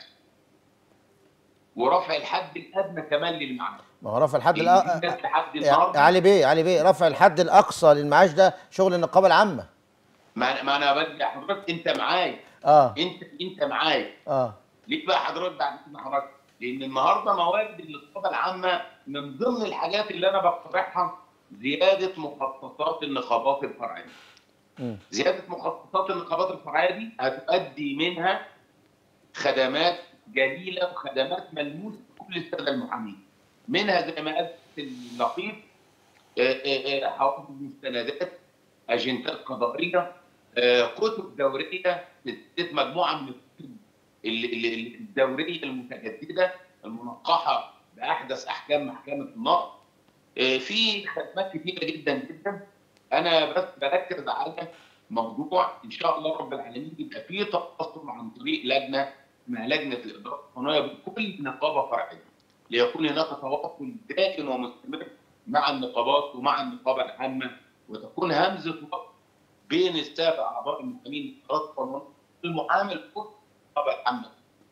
ورفع الحد الادنى كمان للمعاش. ما هو رفع الحد علي بيه رفع الحد الاقصى للمعاش ده شغل النقابه العامه. ما انا بدي حضرتك انت معايا. انت معايا. ليه بقى حضرتك بعد كده حضرتك؟ لان النهارده موارد النقابه العامه من ضمن الحاجات اللي انا بقترحها زياده مخصصات النقابات الفرعيه. زياده مخصصات النقابات الفرعيه دي هتؤدي منها خدمات جليله وخدمات ملموسه لكل الساده المحامين. منها زي ما قال النقيب حوافز مستندات، اجندات قضائيه، كتب دوريه، مجموعه من الكتب الدوريه المتجدده المنقحه باحدث احكام محكمه النقض. في خدمات كثيره جدا جدا. انا بس بركز على موضوع ان شاء الله رب العالمين يبقى فيه تواصل عن طريق لجنه اسمها لجنه الادارات القانونيه بكل نقابه فرعيه، ليكون هناك تواصل دائم ومستمر مع النقابات ومع النقابه العامه، وتكون همزه وقت بين السابع اعضاء المحامين الادارات القانونيه المعامل كل النقابه العامه.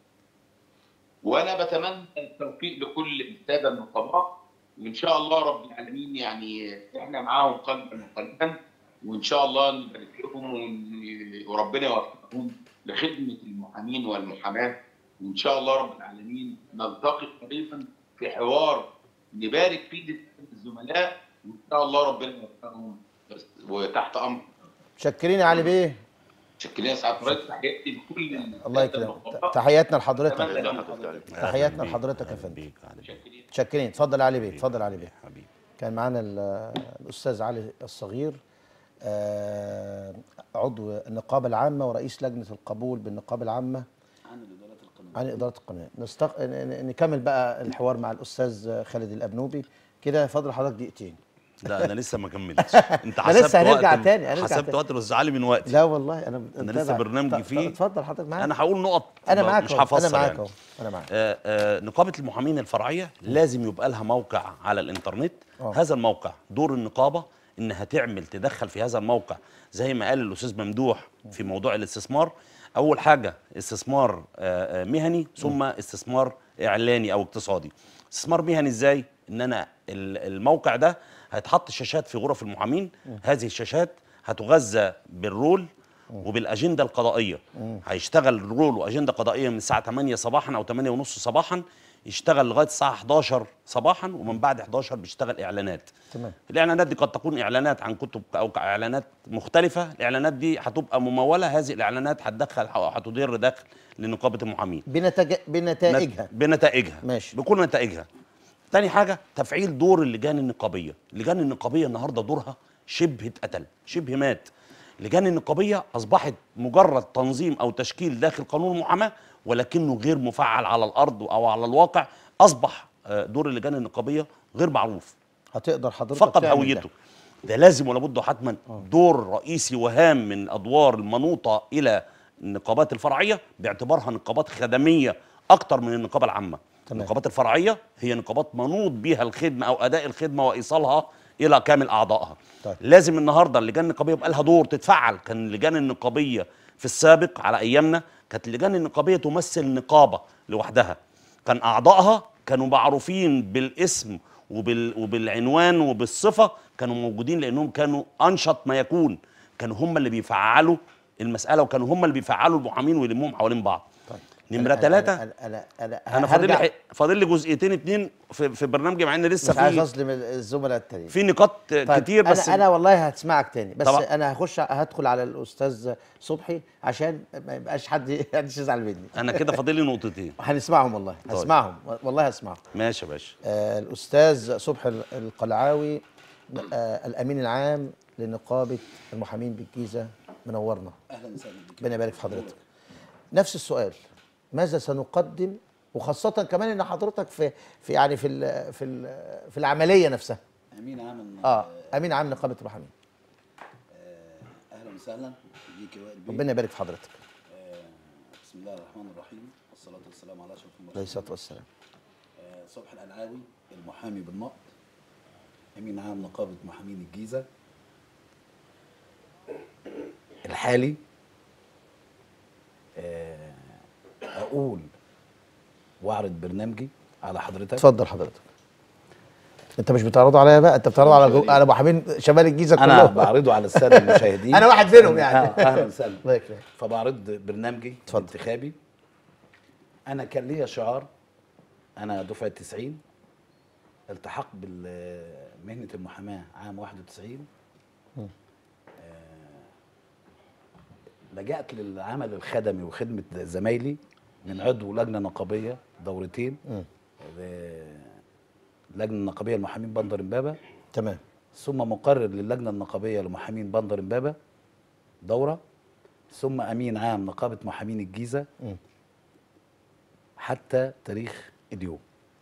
وانا بتمنى التوفيق لكل الساده النقابات، وان شاء الله رب العالمين يعني احنا معاهم قلبا وقلبا، وان شاء الله نبارك لهم وربنا يوفقهم لخدمه المحامين والمحاماه. وان شاء الله رب العالمين نلتقي قريبا في حوار نبارك فيه الزملاء، وان شاء الله ربنا يوفقهم وتحت امر. شكرين يا علي بيه. شكرين سعاده حضرتك. تحياتي لكل الله يكرمك. تحياتنا لحضرتك. تحياتنا لحضرتك يا فندم. شكرين. اتفضل يا علي بيه. اتفضل يا علي بيه. كان معانا الاستاذ علي الصغير عضو النقابه العامه ورئيس لجنه القبول بالنقابه العامه عن الادارات القانونيه. نكمل بقى الحوار مع الاستاذ خالد الابنوبي. كده فاضل حضرتك دقيقتين. لا انا لسه ما كملتش. انت لسه حسبت هنرجع وقت تاني، حسبت وقت الاستاذ علي من وقتي. لا والله انا لسه برنامجي فيه. اتفضل حضرتك معاك. انا هقول نقط، انا معاك مش هفصل. انا معاك يعني. اهو انا معاك. نقابه المحامين الفرعيه لازم يبقى لها موقع على الانترنت. هذا الموقع دور النقابه انها تدخل في هذا الموقع زي ما قال الاستاذ ممدوح في موضوع الاستثمار. اول حاجه استثمار مهني، ثم استثمار اعلاني او اقتصادي. استثمار مهني ازاي؟ ان انا الموقع ده هيتحط شاشات في غرف المحامين. هذه الشاشات هتغذى بالرول وبالاجنده القضائيه. هيشتغل الرول واجنده قضائيه من الساعه 8 صباحا او 8 ونص صباحا، يشتغل لغايه الساعه 11 صباحا، ومن بعد 11 بيشتغل اعلانات. تمام. الاعلانات دي قد تكون اعلانات عن كتب او اعلانات مختلفه. الاعلانات دي هتبقى مموله. هذه الاعلانات هتدير دخل لنقابه المحامين بنتائجها. ماشي. بكل نتائجها. تاني حاجه تفعيل دور اللجان النقابيه. اللجان النقابيه النهارده دورها شبه اتقتل، شبه مات. اللجان النقابيه اصبحت مجرد تنظيم او تشكيل داخل قانون المحاماه، ولكنه غير مفعل على الارض او على الواقع. اصبح دور اللجان النقابيه غير معروف. هتقدر حضرتك فقد هويته. ده لازم ولا بد حتما دور رئيسي وهام من الادوار المنوطه الى النقابات الفرعيه، باعتبارها نقابات خدميه اكتر من النقابه العامه. النقابات الفرعيه هي نقابات منوط بها الخدمه او اداء الخدمه وايصالها الى كامل اعضائها. طيب. لازم النهارده اللجان النقابيه يبقى لها دور تتفعل. كان اللجان النقابيه في السابق على ايامنا كانت اللجان النقابيه تمثل نقابه لوحدها. كان اعضائها كانوا معروفين بالاسم وبالعنوان وبالصفه، كانوا موجودين لانهم كانوا انشط ما يكون. كانوا هم اللي بيفعلوا المساله، وكانوا هم اللي بيفعلوا المحامين ويلموهم حوالين بعض. طيب. نمره 3 انا فاضل لي جزئيتين 2 في برنامجي، مع ان لسه مش عايز اظلم الزملاء التانيين في نقاط طيب. كتير. بس انا والله هتسمعك تاني، بس طبعا. انا هدخل على الاستاذ صبحي عشان ما يبقاش حد يزعل مني. انا كده فاضل لي نقطتين. هنسمعهم والله. طيب. هسمعهم والله هسمعهم. ماشي يا باشا. الاستاذ صبحي القلعاوي الامين العام لنقابه المحامين بالجيزه، منورنا. اهلا وسهلا بك. ربنا يبارك في حضرتك. نفس السؤال، ماذا سنقدم، وخاصه كمان ان حضرتك في العمليه نفسها امين عام امين عام نقابه المحامين. اهلا وسهلا بيك يا وائل بيه. ربنا يبارك في حضرتك. بسم الله الرحمن الرحيم، والصلاه والسلام على اشرف المرسلين. عليه الصلاه والسلام. صبحي القلعاوي، المحامي بالنقد، امين عام نقابه محامين الجيزه الحالي. اقول واعرض برنامجي على حضرتك. اتفضل حضرتك. انت مش بتعرضه عليا بقى، انت بتعرضه على محامين شمال الجيزه كلهم. انا بعرضه على الساده المشاهدين. انا واحد منهم يعني. اهلا وسهلا. الله يكرمك. فبعرض برنامجي الانتخابي. انا كان ليا شعار، انا دفعه 90، التحق بمهنه المحاماه عام 91. لجأت للعمل الخدمي وخدمه زمايلي من عضو لجنه نقابيه دورتين، اللجنه النقابيه لمحامين بندر امبابه. تمام. ثم مقرر للجنه النقابيه لمحامين بندر امبابه دوره، ثم امين عام نقابه محامين الجيزه حتى تاريخ اليوم.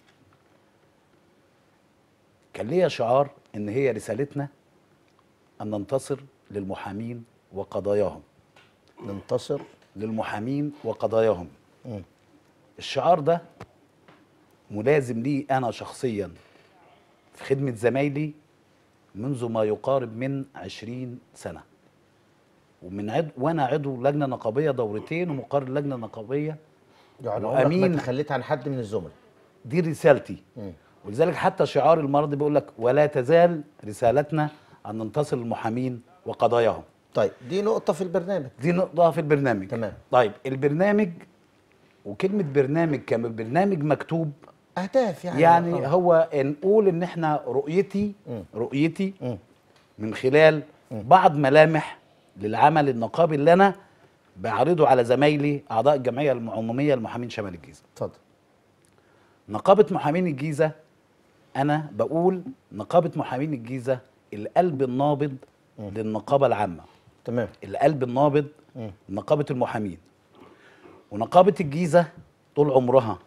كان ليا شعار ان هي رسالتنا ان ننتصر للمحامين وقضاياهم. ننتصر للمحامين وقضاياهم. الشعار ده ملازم لي انا شخصيا في خدمه زمايلي منذ ما يقارب من 20 سنه، وانا عضو لجنه نقابيه دورتين ومقرر لجنه نقابيه يعني وامين. ما تخليت عن حد من الزملاء. دي رسالتي. ولذلك حتى شعار المرض بيقول لك ولا تزال رسالتنا ان ننتصر للمحامين وقضاياهم. طيب دي نقطه في البرنامج. دي نقطه في البرنامج. تمام. طيب البرنامج، وكلمه برنامج كبرنامج مكتوب اهداف يعني هو نقول ان احنا رؤيتي من خلال بعض ملامح للعمل النقابي اللي انا بعرضه على زمايلي اعضاء الجمعيه العموميه لمحامين شمال الجيزه. اتفضل. نقابه محامين الجيزه، انا بقول نقابه محامين الجيزه القلب النابض للنقابه العامه. تمام. القلب النابض نقابه المحامين. ونقابه الجيزه طول عمرها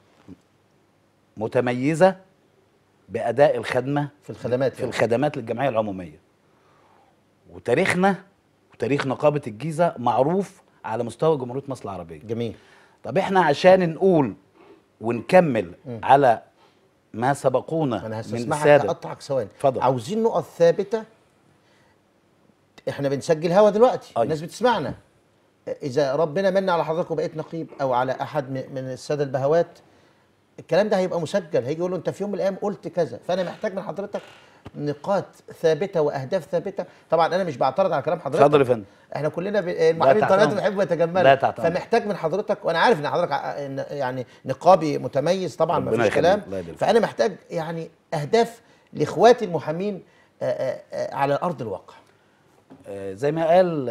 متميزه باداء الخدمه في الخدمات في الخدمات للجمعيه العموميه. وتاريخنا وتاريخ نقابه الجيزه معروف على مستوى جمهوريه مصر العربيه. جميل. طب احنا عشان نقول ونكمل على ما سبقونا انا من هسمحك الساده. اقطعك ثواني. اتفضل. عاوزين نقط ثابته. احنا بنسجل هوا دلوقتي، أيوة. الناس بتسمعنا. اذا ربنا من على حضرتك وبقيت نقيب او على احد من الساده البهوات، الكلام ده هيبقى مسجل، هيجي يقول له انت في يوم من الايام قلت كذا، فانا محتاج من حضرتك نقاط ثابته واهداف ثابته. طبعا انا مش بعترض على كلام حضرتك. اتفضل يا فندم. احنا كلنا المحامين طبعا بيحبوا يتجملوا. لا تعتمد. فمحتاج من حضرتك، وانا عارف ان حضرتك يعني نقابي متميز طبعا، ما فيش كلام. فانا محتاج يعني اهداف لاخواتي المحامين على ارض الواقع. زي ما قال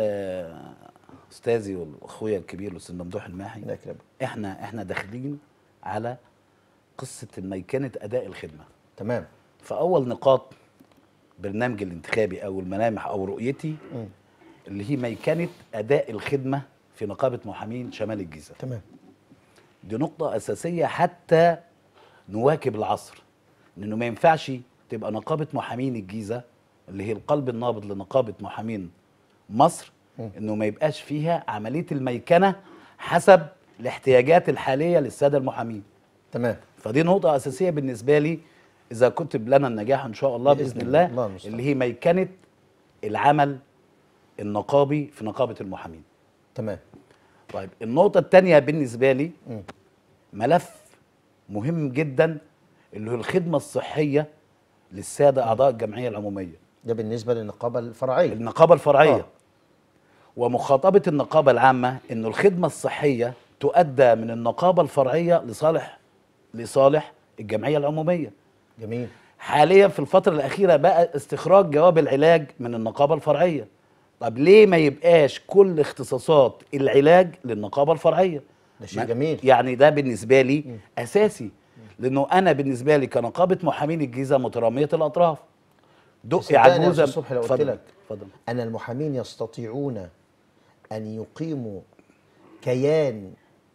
استاذي واخويا الكبير الاستاذ ممدوح الماحي، الله يكرمك. احنا داخلين على قصه ميكنه اداء الخدمه. تمام. فاول نقاط برنامج الانتخابي او الملامح او رؤيتي اللي هي ميكنه اداء الخدمه في نقابه محامين شمال الجيزه. تمام. دي نقطه اساسيه حتى نواكب العصر، لانه ما ينفعش تبقى نقابه محامين الجيزه اللي هي القلب النابض لنقابه محامين مصر انه ما يبقاش فيها عمليه الميكنه حسب الاحتياجات الحاليه للساده المحامين. تمام. فدي نقطه اساسيه بالنسبه لي اذا كتب لنا النجاح ان شاء الله باذن الله اللي هي ميكنه العمل النقابي في نقابه المحامين. تمام. طيب النقطه الثانيه بالنسبه لي ملف مهم جدا اللي هو الخدمه الصحيه للساده اعضاء الجمعيه العموميه. ده بالنسبه للنقابه الفرعيه. النقابه الفرعيه. ومخاطبه النقابه العامه انه الخدمه الصحيه تؤدى من النقابه الفرعيه لصالح الجمعيه العموميه. جميل. حاليا في الفتره الاخيره بقى استخراج جواب العلاج من النقابه الفرعيه. طب ليه ما يبقاش كل اختصاصات العلاج للنقابه الفرعيه؟ ده شيء جميل. يعني ده بالنسبه لي اساسي، لانه انا بالنسبه لي كنقابه محامين الجيزه متراميه الاطراف. دقي عجوزه الصبح لو قلت لك اتفضل. ان المحامين يستطيعون ان يقيموا كيان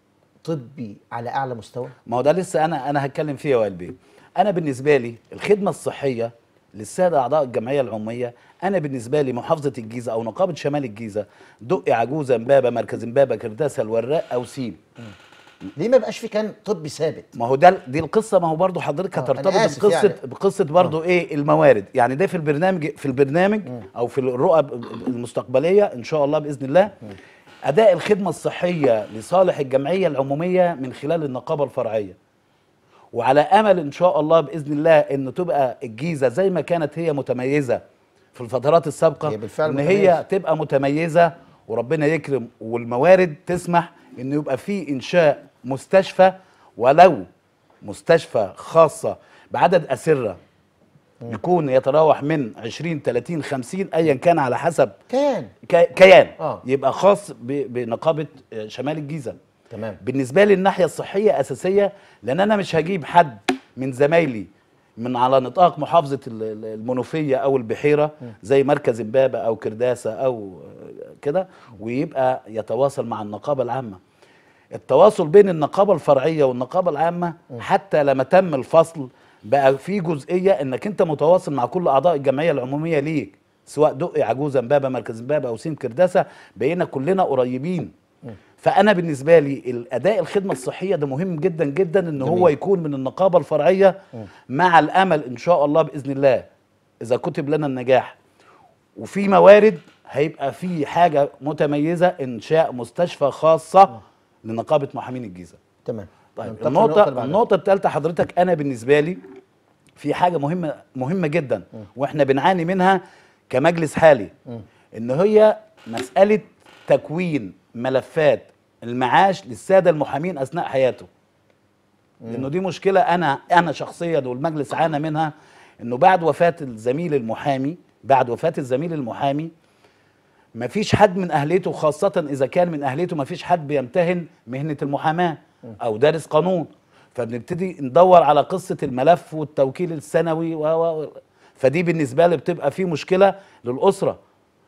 طبي على اعلى مستوى. ما هو ده لسه انا هتكلم فيه يا قلبي. انا بالنسبه لي الخدمه الصحيه للساده اعضاء الجمعيه العموميه، انا بالنسبه لي محافظه الجيزه او نقابه شمال الجيزه دقي عجوزه امبابه مركز امبابه كرداسه الوراق او سين. ليه ما بقاش في كان طبي ثابت؟ ما هو دي القصه. ما هو برضه حضرتك هترتبط بقصه برضه ايه الموارد. يعني ده في البرنامج او في الرؤى المستقبليه ان شاء الله باذن الله اداء الخدمه الصحيه لصالح الجمعيه العموميه من خلال النقابه الفرعيه. وعلى امل ان شاء الله باذن الله انه تبقى الجيزه زي ما كانت هي متميزه في الفترات السابقه، هي بالفعل ان متميزة. هي تبقى متميزه وربنا يكرم والموارد تسمح انه يبقى في انشاء مستشفى، ولو مستشفى خاصه بعدد اسره يكون يتراوح من 20 30 50 ايا كان على حسب كيان يبقى خاص بنقابه شمال الجيزه. تمام. بالنسبه لي الناحيه الصحيه اساسيه، لان انا مش هجيب حد من زمايلي من على نطاق محافظه المنوفيه او البحيره زي مركز امبابه او كرداسه او كده ويبقى يتواصل مع النقابه العامه. التواصل بين النقابه الفرعيه والنقابه العامه حتى لما تم الفصل بقى في جزئيه انك انت متواصل مع كل اعضاء الجمعيه العموميه ليك، سواء دقي عجوزه امبابه مركز امبابه او سين كرداسه، بقينا كلنا قريبين. فانا بالنسبه لي الاداء الخدمه الصحيه ده مهم جدا جدا ان هو يكون من النقابه الفرعيه، مع الامل ان شاء الله باذن الله اذا كتب لنا النجاح وفي موارد هيبقى في حاجه متميزه، انشاء مستشفى خاصه لنقابه محامين الجيزه. تمام. طيب النقطه الثالثه حضرتك، انا بالنسبه لي في حاجه مهمه جدا واحنا بنعاني منها كمجلس حالي، ان هي مساله تكوين ملفات المعاش للساده المحامين اثناء حياته. لانه دي مشكله انا شخصيا والمجلس عانى منها، انه بعد وفاه الزميل المحامي ما فيش حد من اهليته، خاصه اذا كان من اهليته ما فيش حد بيمتهن مهنه المحاماه او دارس قانون، فبنبتدي ندور على قصه الملف والتوكيل السنوي فدي بالنسبه لي بتبقى في مشكله للاسره.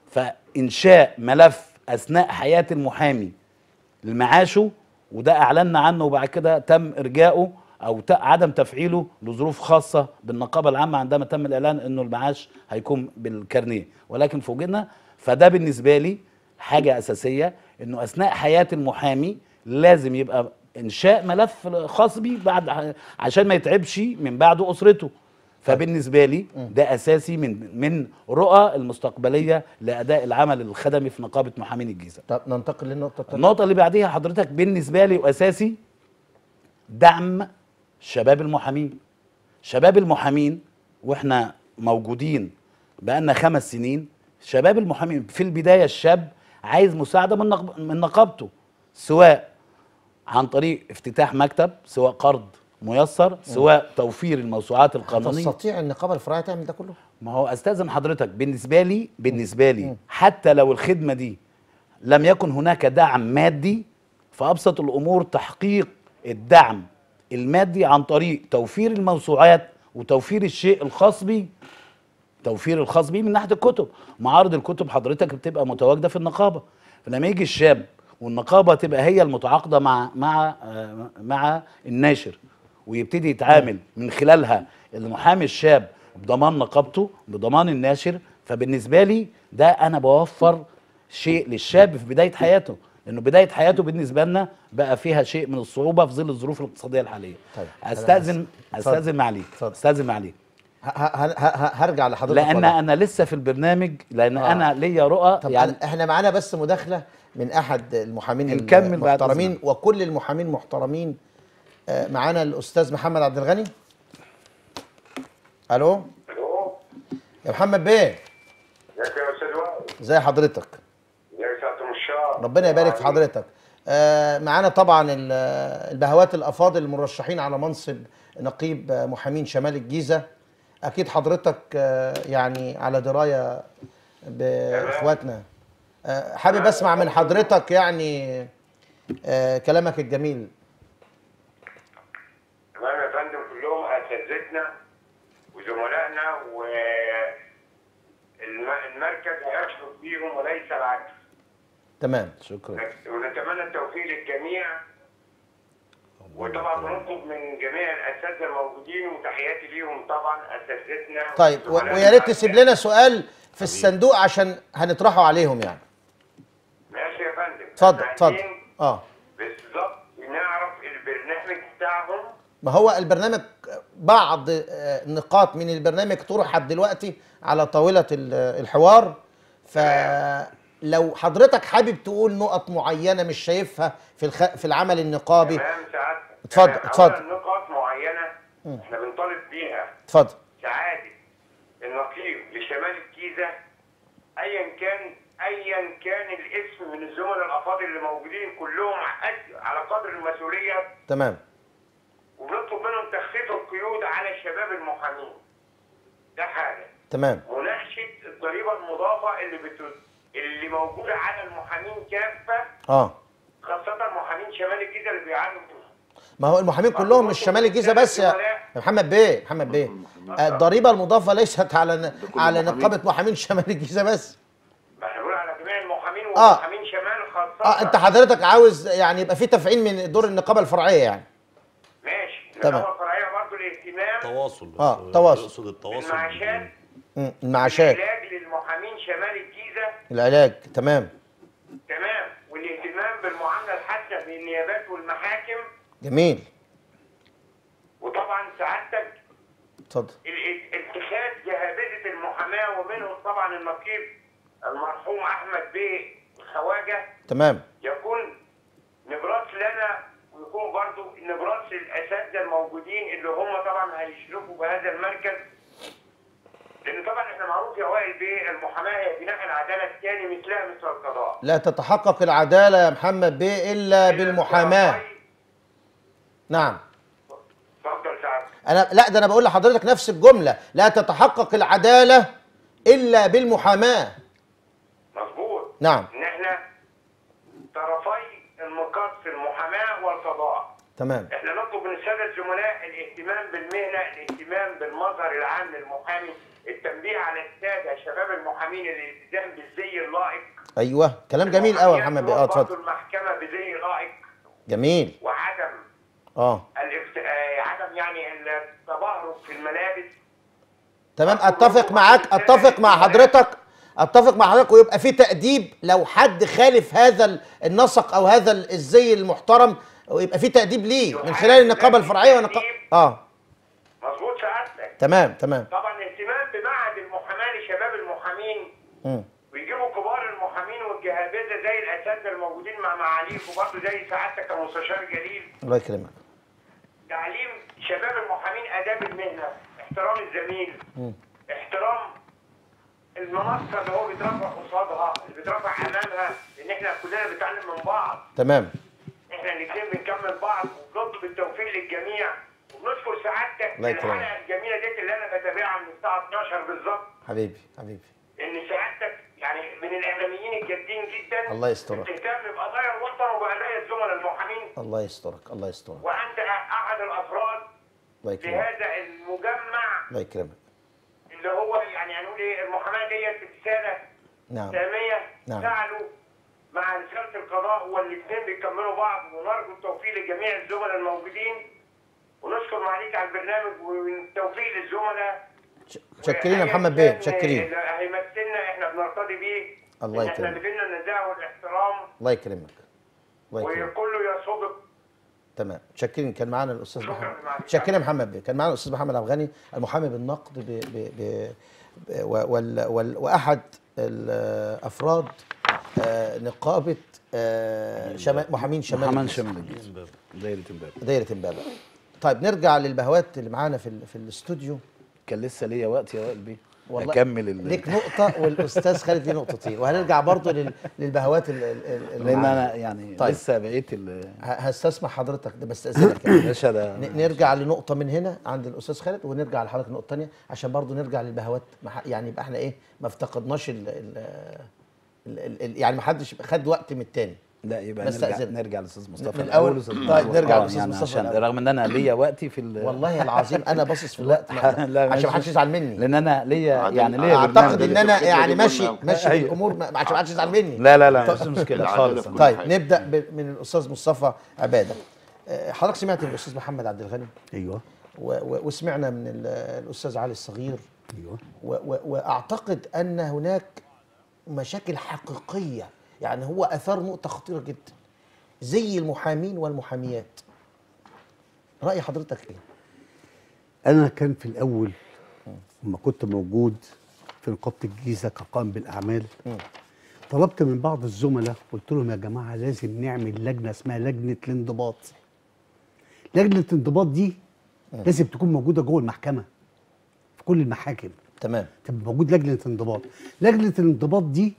فانشاء ملف اثناء حياه المحامي لمعاشه، وده اعلنا عنه وبعد كده تم ارجاؤه او عدم تفعيله لظروف خاصه بالنقابه العامه عندما تم الاعلان انه المعاش هيكون بالكارنيه، ولكن فوجئنا. فده بالنسبه لي حاجه اساسيه، انه اثناء حياه المحامي لازم يبقى انشاء ملف خاص بيه بعد عشان ما يتعبش من بعده اسرته. فبالنسبه لي ده اساسي من رؤى المستقبليه لاداء العمل الخدمي في نقابه محامين الجيزه. طب ننتقل للنقطه الثانيه. النقطه اللي بعديها حضرتك بالنسبه لي واساسي دعم شباب المحامين. شباب المحامين واحنا موجودين بقالنا 5 سنين، شباب المحامين في البدايه الشاب عايز مساعده من نقابته، سواء عن طريق افتتاح مكتب، سواء قرض ميسر، سواء توفير الموسوعات القانونيه. تستطيع النقابه الفرعيه تعمل ده كله؟ ما هو استاذن حضرتك بالنسبه لي حتى لو الخدمه دي لم يكن هناك دعم مادي، فابسط الامور تحقيق الدعم المادي عن طريق توفير الموسوعات وتوفير الشيء الخاص بيه. توفير الخاص بيه من ناحيه الكتب، معارض الكتب حضرتك بتبقى متواجده في النقابه، فلما يجي الشاب والنقابه تبقى هي المتعاقده مع الناشر ويبتدي يتعامل من خلالها المحامي الشاب بضمان نقابته بضمان الناشر، فبالنسبه لي ده انا بوفر شيء للشاب في بدايه حياته، لانه بدايه حياته بالنسبه لنا بقى فيها شيء من الصعوبه في ظل الظروف الاقتصاديه الحاليه. طيب استاذن معاليك هرجع لحضرتك لان انا لسه في البرنامج، لان انا ليا رؤى. طب يعني احنا معانا بس مداخله من احد المحامين المحترمين وكل المحامين محترمين. معانا الاستاذ محمد عبد الغني. الو يا محمد بيه. ازيك يا استاذ وائل؟ ازي حضرتك؟ ازيك يا سعاده المستشار؟ ربنا يبارك في حضرتك. معانا طبعا البهوات الافاضل المرشحين على منصب نقيب محامين شمال الجيزه. اكيد حضرتك يعني على درايه باخواتنا. حابب اسمع من حضرتك يعني كلامك الجميل. تمام يا فندم، كلهم اساتذتنا وزملائنا، والمركز هيشرف بيهم وليس العكس. تمام، شكرا. ونتمنى التوفيق للجميع، وطبعا بنطلب من جميع الاساتذه الموجودين وتحياتي ليهم طبعا اساتذتنا. طيب ويا ريت تسيب لنا سؤال في الصندوق عشان هنطرحه عليهم يعني. ماشي يا فندم. اتفضل. بالظبط نعرف البرنامج بتاعهم. ما هو البرنامج بعض نقاط من البرنامج طرحت دلوقتي على طاولة الحوار، فلو حضرتك حابب تقول نقط معينة مش شايفها في العمل النقابي. تمام سعادتك. اتفضل. نقاط معينة احنا بنطالب بيها. اتفضل. سعادة النقيب لشمال الجيزة ايا كان الاسم من الزملاء الافاضل اللي موجودين كلهم على قدر المسؤولية. تمام. وبنطلب منهم تخفيف القيود على شباب المحامين. ده حاجه. تمام. مناقشه الضريبه المضافه اللي موجوده على المحامين كافه. خاصه محامين شمال الجيزه اللي بيعانوا. ما هو المحامين كلهم مش شمال الجيزه بس يا محمد بيه. الضريبه المضافه ليست على نقابه محامين شمال الجيزه بس. ما احنا بنقول على جميع المحامين ومحامين شمال خاصه. انت حضرتك عاوز يعني يبقى في تفعيل من دور النقابه الفرعيه يعني. ماشي. تمام. النقابه الفرعيه برضه الاهتمام. تواصل. تواصل. يقصد التواصل. المعاشات. العلاج للمحامين شمال الجيزه. العلاج. تمام. والاهتمام بالمعامله الحسنه في النيابات والمحاكم. جميل. وطبعا سعادتك اتفضل. اتخاذ جهابذه المحاماه ومنهم طبعا النقيب المرحوم احمد بيه الخواجه. تمام. يكون نبراس لنا ويكون برضو نبراس للاساتذه الموجودين اللي هم طبعا هيشرفوا بهذا المركز، لان طبعا احنا معروف يا وائل بيه المحاماه هي بناء العداله الثاني مثلها مثل القضاء. لا تتحقق العداله يا محمد بيه الا بالمحاماه. نعم. اتفضل سعادتك. ده انا بقول لحضرتك نفس الجمله، لا تتحقق العداله الا بالمحاماه. مظبوط. نعم. ان احنا طرفي المقاس في المحاماه والقضاء. تمام. احنا نطلب من الساده الزملاء الاهتمام بالمهنه، الاهتمام بالمظهر العام للمحامي، التنبيه على الساده شباب المحامين الالتزام بالزي اللائق. ايوه كلام جميل قوي يا محمد بيه. اتفضل. المحكمه بزي لائق. جميل. وعدم عدم يعني التبهرج في الملابس. تمام. اتفق معاك، اتفق مع حضرتك، ويبقى في تأديب لو حد خالف هذا النسق او هذا الزي المحترم، ويبقى في تأديب ليه من خلال النقابه الفرعيه والنقابه. مظبوط سعادتك. تمام. طبعا اهتمام بمعهد المحاماه لشباب المحامين. ويجيبوا كبار المحامين والجهابذه زي الاساتذه الموجودين مع معاليك، وبرضه زي سعادتك كمستشار جليل. الله يكرمك. تعليم شباب المحامين اداب المهنه، احترام الزميل، احترام المنصه اللي هو بيترفع قصادها، اللي بيترفع امامها، لان احنا كلنا بنتعلم من بعض. تمام. احنا الاثنين بنكمل بعض، وبنطلب التوفيق للجميع، وبنشكر سعادتك الحلقه الجميله دي اللي انا بتابعها من الساعه 12 بالظبط. حبيبي. ان سعادتك يعني من الاعلاميين الجادين جدا. الله يسترك. بتهتم بقضايا الوطن وبقضايا الزملاء المحامين. الله يسترك. وانت احد الافراد في هذا المجمع. الله يكرمك. اللي هو يعني هنقول ايه، المحاماه ديت رساله ساميه. تعلو مع رساله القضاء، والاثنين بيكملوا بعض، ونرجو التوفيق لجميع الزملاء الموجودين، ونشكر معاليك على البرنامج، والتوفيق للزملاء. شكرين يا محمد بيه، شكرين. هيمثلنا احنا بنرتضي بيه. الله يكرمك. احنا اللي فينا النزاهه والاحترام. الله يكرمك. وكله يصب. تمام. شكرين. كان معانا الاستاذ محمد. شكرين يا محمد بيه. كان معانا الاستاذ محمد عبد الغني المحامي بالنقد واحد الافراد نقابه محامين شمال الجيزه، دايره امبابه. طيب نرجع للبهوات اللي معانا في الاستوديو. كان لسه ليا وقت يا وائل بيه والله اكمل ليك نقطه، والاستاذ خالد ليه نقطتين، وهنرجع برضه للبهوات لان انا يعني طيب. لسه بقيت هستسمح حضرتك، ده بستاذنك يعني نرجع لنقطه من هنا عند الاستاذ خالد، ونرجع لحضرتك نقطه ثانيه عشان برضه نرجع للبهوات، يعني يبقى احنا ما افتقدناش يعني ما حدش خد وقت من الثاني. لا يبقى نرجع للاستاذ مصطفى من الاول. طيب نرجع للاستاذ مصطفى عشان رغم ان انا ليا وقتي في والله العظيم انا باصص في الوقت عشان ما حدش يزعل مني، لان انا ليا اعتقد ان انا يعني ماشي الامور عشان ما حدش يزعل مني. لا مش مشكله خالص. طيب نبدا من الاستاذ مصطفى عباده. حضرتك سمعت من الاستاذ محمد عبد الغني. ايوه. وسمعنا من الاستاذ علي الصغير. ايوه. واعتقد ان هناك مشاكل حقيقيه، يعني هو اثار نقطه خطيره جدا، زي المحامين والمحاميات. راي حضرتك ايه؟ انا كان في الاول لما كنت موجود في نقابه الجيزه كقائم بالاعمال، طلبت من بعض الزملاء، قلت لهم يا جماعه لازم نعمل لجنه اسمها لجنه الانضباط. لجنه الانضباط دي لازم تكون موجوده جوه المحكمه في كل المحاكم. تمام. تبقى موجود لجنه انضباط. لجنه الانضباط دي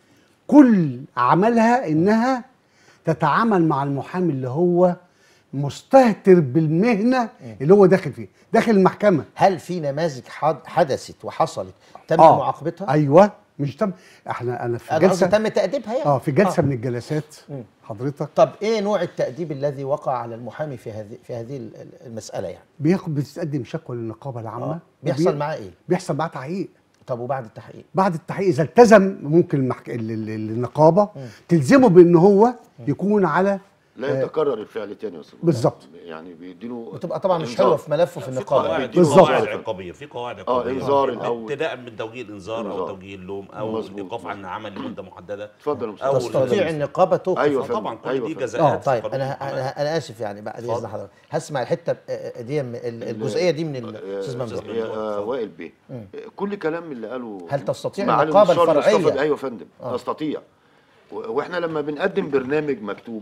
كل عملها انها تتعامل مع المحامي اللي هو مستهتر بالمهنه اللي هو داخل فيه، داخل المحكمه. هل في نماذج حدثت وحصلت تم معاقبتها؟ ايوه. مش تم. انا في جلسه تم تأديبها يعني. في جلسه من الجلسات حضرتك. طب ايه نوع التأديب الذي وقع على المحامي في هذه المساله يعني؟ بتقدم شكوى للنقابه العامه. بيحصل معاه ايه؟ بيحصل معاه تحقيق. طب وبعد التحقيق؟ بعد التحقيق اذا التزم ممكن النقابه تلزمه بان هو يكون على لا يتكرر الفعل تاني يا استاذ. بالظبط. يعني بيديله بتبقى طبعا مش حلوه في ملفه في النقابه. بالظبط. في قواعد عقابيه انذار الاول، ابتداء من توجيه الانذار او توجيه اللوم او الايقاف عن العمل لمده محدده. اتفضل. او تستطيع النقابه توقف. أيوة طبعا كل دي جزاءات. طيب انا اسف يعني بعد اذن حضرتك هسمع الحته دي الجزئيه دي من الاستاذ ممدوح. وائل بيه، كل كلام اللي قاله هل تستطيع النقابه الفرعيه؟ ايوه يا فندم تستطيع. واحنا لما بنقدم برنامج مكتوب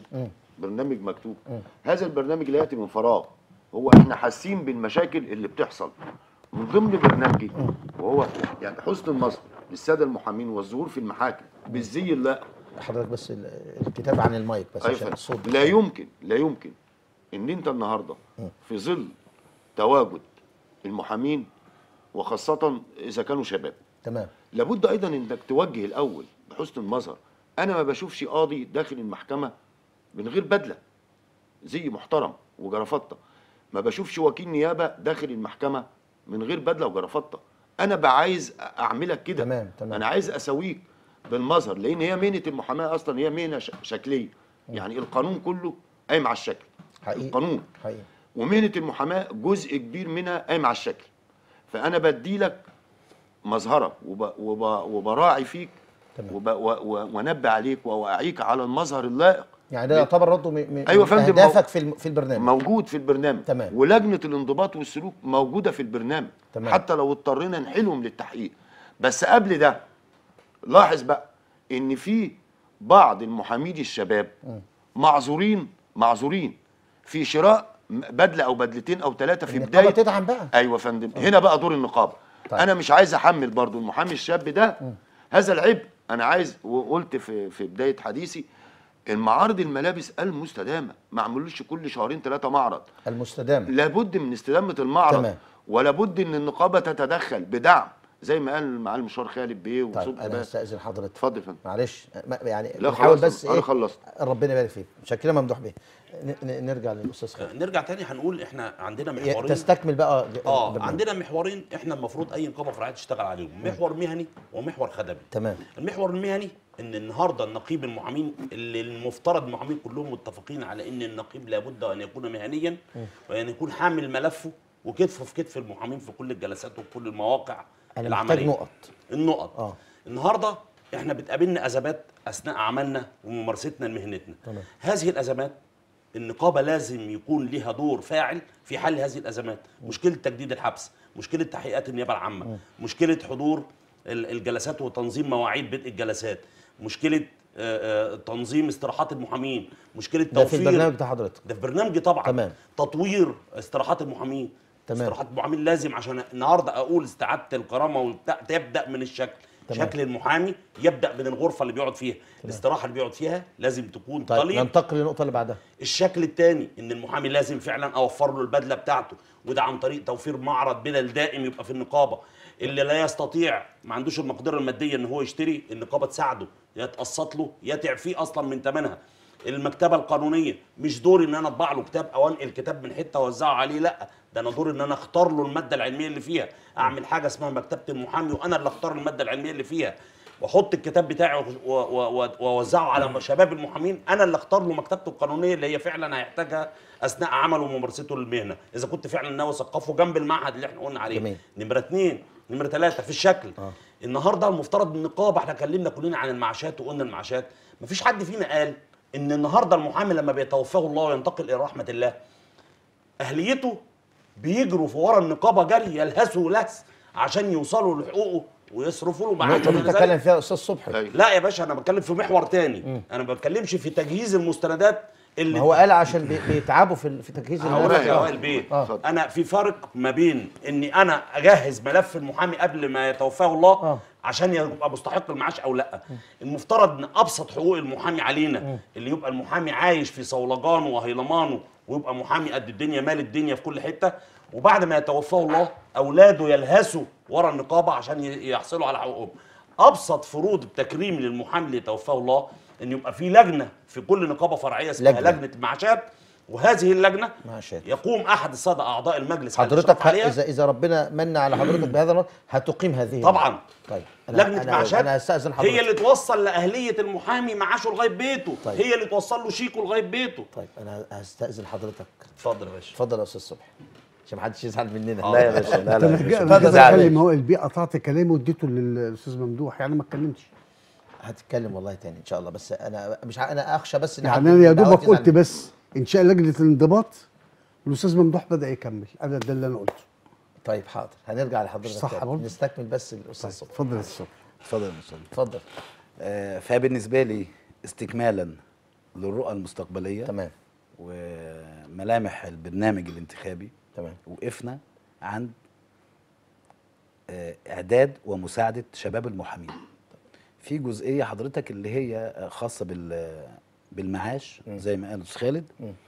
هذا البرنامج لا ياتي من فراغ، هو احنا حاسين بالمشاكل اللي بتحصل من ضمن برنامجي، وهو يعني حسن المظهر للساده المحامين والظهور في المحاكم بالزي اللائق. حضرتك بس الكتاب عن المايك بس عشان الصوت. لا يمكن ان انت النهارده في ظل تواجد المحامين وخاصه اذا كانوا شباب، تمام، لابد ايضا انك توجه الاول بحسن المظهر. انا ما بشوفش قاضي داخل المحكمه من غير بدله زي محترم، وجرافطه. ما بشوفش وكيل نيابه داخل المحكمه من غير بدله وجرافطه. انا بقى عايز اعملك كده. تمام تمام. انا عايز اسويك بالمظهر، لان هي مهنه المحاماه اصلا هي مهنه شكليه. يعني القانون كله قايم على الشكل. حقيقي. القانون حقيقي. ومهنه المحاماه جزء كبير منها قايم على الشكل. فانا بدي لك مظهرك وبراعي فيك وانبه عليك واوعيك على المظهر اللائق. يعني ده يعتبر برضه ايوه فندم، اهدافك في البرنامج. موجود في البرنامج. تمام. ولجنه الانضباط والسلوك موجوده في البرنامج. تمام. حتى لو اضطرينا نحيلهم للتحقيق. بس قبل ده لاحظ بقى ان في بعض المحامين الشباب معذورين في شراء بدله او بدلتين او ثلاثه في بدايه. النقابه تدعم بقى. ايوه يا فندم. هنا بقى دور النقابه. طيب. انا مش عايز احمل برضو المحامي الشاب ده هذا العبء. انا عايز، وقلت في بدايه حديثي، المعارض الملابس المستدامه ما عملوش كل شهرين 3 معرض. المستدامه لابد من استدامه المعرض. تمام. ولابد ان النقابه تتدخل بدعم زي ما قال معالي المستشار خالد بيه طيب وصبحي. انا هستاذن حضرتك. اتفضل يا فندم. معلش يعني لا نحاول خلاص، بس انا خلصت. ربنا يبارك فيك. شكرا ممدوح بيه. نرجع للاستاذ خالد. نرجع تاني هنقول احنا عندنا محورين. تستكمل بقى عندنا محورين احنا المفروض اي نقابه فرعيه تشتغل عليهم، محور مهني ومحور خدمي. تمام. المحور المهني ان النهارده النقيب المحامين اللي المفترض المحامين كلهم متفقين على ان النقيب لابد ان يكون مهنيا وان يكون حامل ملفه وكتفه في كتف المحامين في كل الجلسات وكل المواقع أنا العمليه. محتاج النقط. النهارده احنا بتقابلنا ازمات اثناء عملنا وممارستنا لمهنتنا. تمام. هذه الازمات النقابه لازم يكون لها دور فاعل في حل هذه الازمات. مشكله تجديد الحبس، مشكله تحقيقات النيابه العامه، مشكله حضور الجلسات وتنظيم مواعيد بدء الجلسات، مشكله تنظيم استراحات المحامين، مشكله توفير. ده في البرنامج بتاع حضرتك؟ ده في برنامجي طبعا. تمام. تطوير استراحات المحامين. تمام. استراحات المحامين لازم، عشان النهارده اقول استعاده الكرامه تبدا من الشكل. تمام. شكل المحامي يبدا من الغرفه اللي بيقعد فيها. تمام. الاستراحه اللي بيقعد فيها لازم تكون طليق. ننتقل للنقطه اللي بعدها. الشكل الثاني ان المحامي لازم فعلا اوفر له البدله بتاعته، وده عن طريق توفير معرض بدل دائم يبقى في النقابه. اللي لا يستطيع ما عندوش المقدره الماديه ان هو يشتري، النقابه تساعده، يا تقسط له يا تعفيه اصلا من ثمنها. المكتبه القانونيه مش دوري ان انا اطبع له كتاب او انقل كتاب من حته واوزعه عليه، لا، ده انا دوري ان انا اختار له الماده العلميه اللي فيها، اعمل حاجه اسمها مكتبه المحامي وانا اللي اختار الماده العلميه اللي فيها، واحط الكتاب بتاعي واوزعه على شباب المحامين. انا اللي اختار له مكتبته القانونيه اللي هي فعلا هيحتاجها اثناء عمله وممارسته للمهنه، اذا كنت فعلا ناوي اثقفه جنب المعهد اللي احنا قلنا عليه. جميل. نمره 2. نمره 3 في الشكل. النهارده المفترض النقابه، احنا اتكلمنا كلنا عن المعاشات وقلنا المعاشات، مفيش حد فينا قال ان النهارده المحامي لما بيتوفاه الله وينتقل الى رحمه الله، اهليته بيجروا في ورا النقابه جري يلهثوا لهث عشان يوصلوا لحقوقه ويصرفوا له معاه. انت بتتكلم فيها يا استاذ صبحي. لا يا باشا، انا بتكلم في محور تاني. انا ما بتكلمش في تجهيز المستندات اللي هو قال عشان بيتعبوا في تجهيز البيت. انا في فرق ما بين اني انا اجهز ملف المحامي قبل ما يتوفاه الله عشان يبقى مستحق المعاش او لا. المفترض ان ابسط حقوق المحامي علينا اللي يبقى المحامي عايش في صولجانه وهيلمانه ويبقى محامي قد الدنيا مال الدنيا في كل حته، وبعد ما يتوفاه الله اولاده يلهثوا ورا النقابه عشان يحصلوا على حقوقهم. ابسط فروض التكريم للمحامي اللي توفاه الله ان يبقى في لجنه في كل نقابه فرعيه اسمها لجنه المعاشات، وهذه اللجنه يقوم احد الساده اعضاء المجلس. حضرتك اذا ربنا من على حضرتك بهذا هتقيم هذه طبعا. طيب لجنه معاشات انا هستاذن حضرتك، هي اللي توصل لاهليه المحامي معاشه لغايه بيته. طيب. هي اللي توصل له شيكه لغايه بيته. طيب انا هستاذن حضرتك. اتفضل يا باشا. اتفضل يا استاذ صبحي عشان ما حدش يزعل مننا. لا يا باشا، لا لا اتكلم. هو البيئه قطعت كلامي واديته للاستاذ ممدوح، يعني ما اتكلمش. هتتكلم والله تاني ان شاء الله، بس انا مش انا اخشى بس يعني انا يا دوبك قلت بس انشاء لجنه الانضباط والاستاذ ممدوح بدا يكمل. انا ده اللي انا قلته. طيب حاضر، هنرجع لحضرتك صح برضه. نستكمل بس الاستاذ صبحي. اتفضل يا استاذ. اتفضل يا استاذ. اتفضل. فبالنسبه لي استكمالا للرؤى المستقبليه تمام وملامح البرنامج الانتخابي، تمام، وقفنا عند اعداد ومساعده شباب المحامين. في جزئيه حضرتك اللي هي خاصه بالمعاش زي ما قال الاستاذ خالد.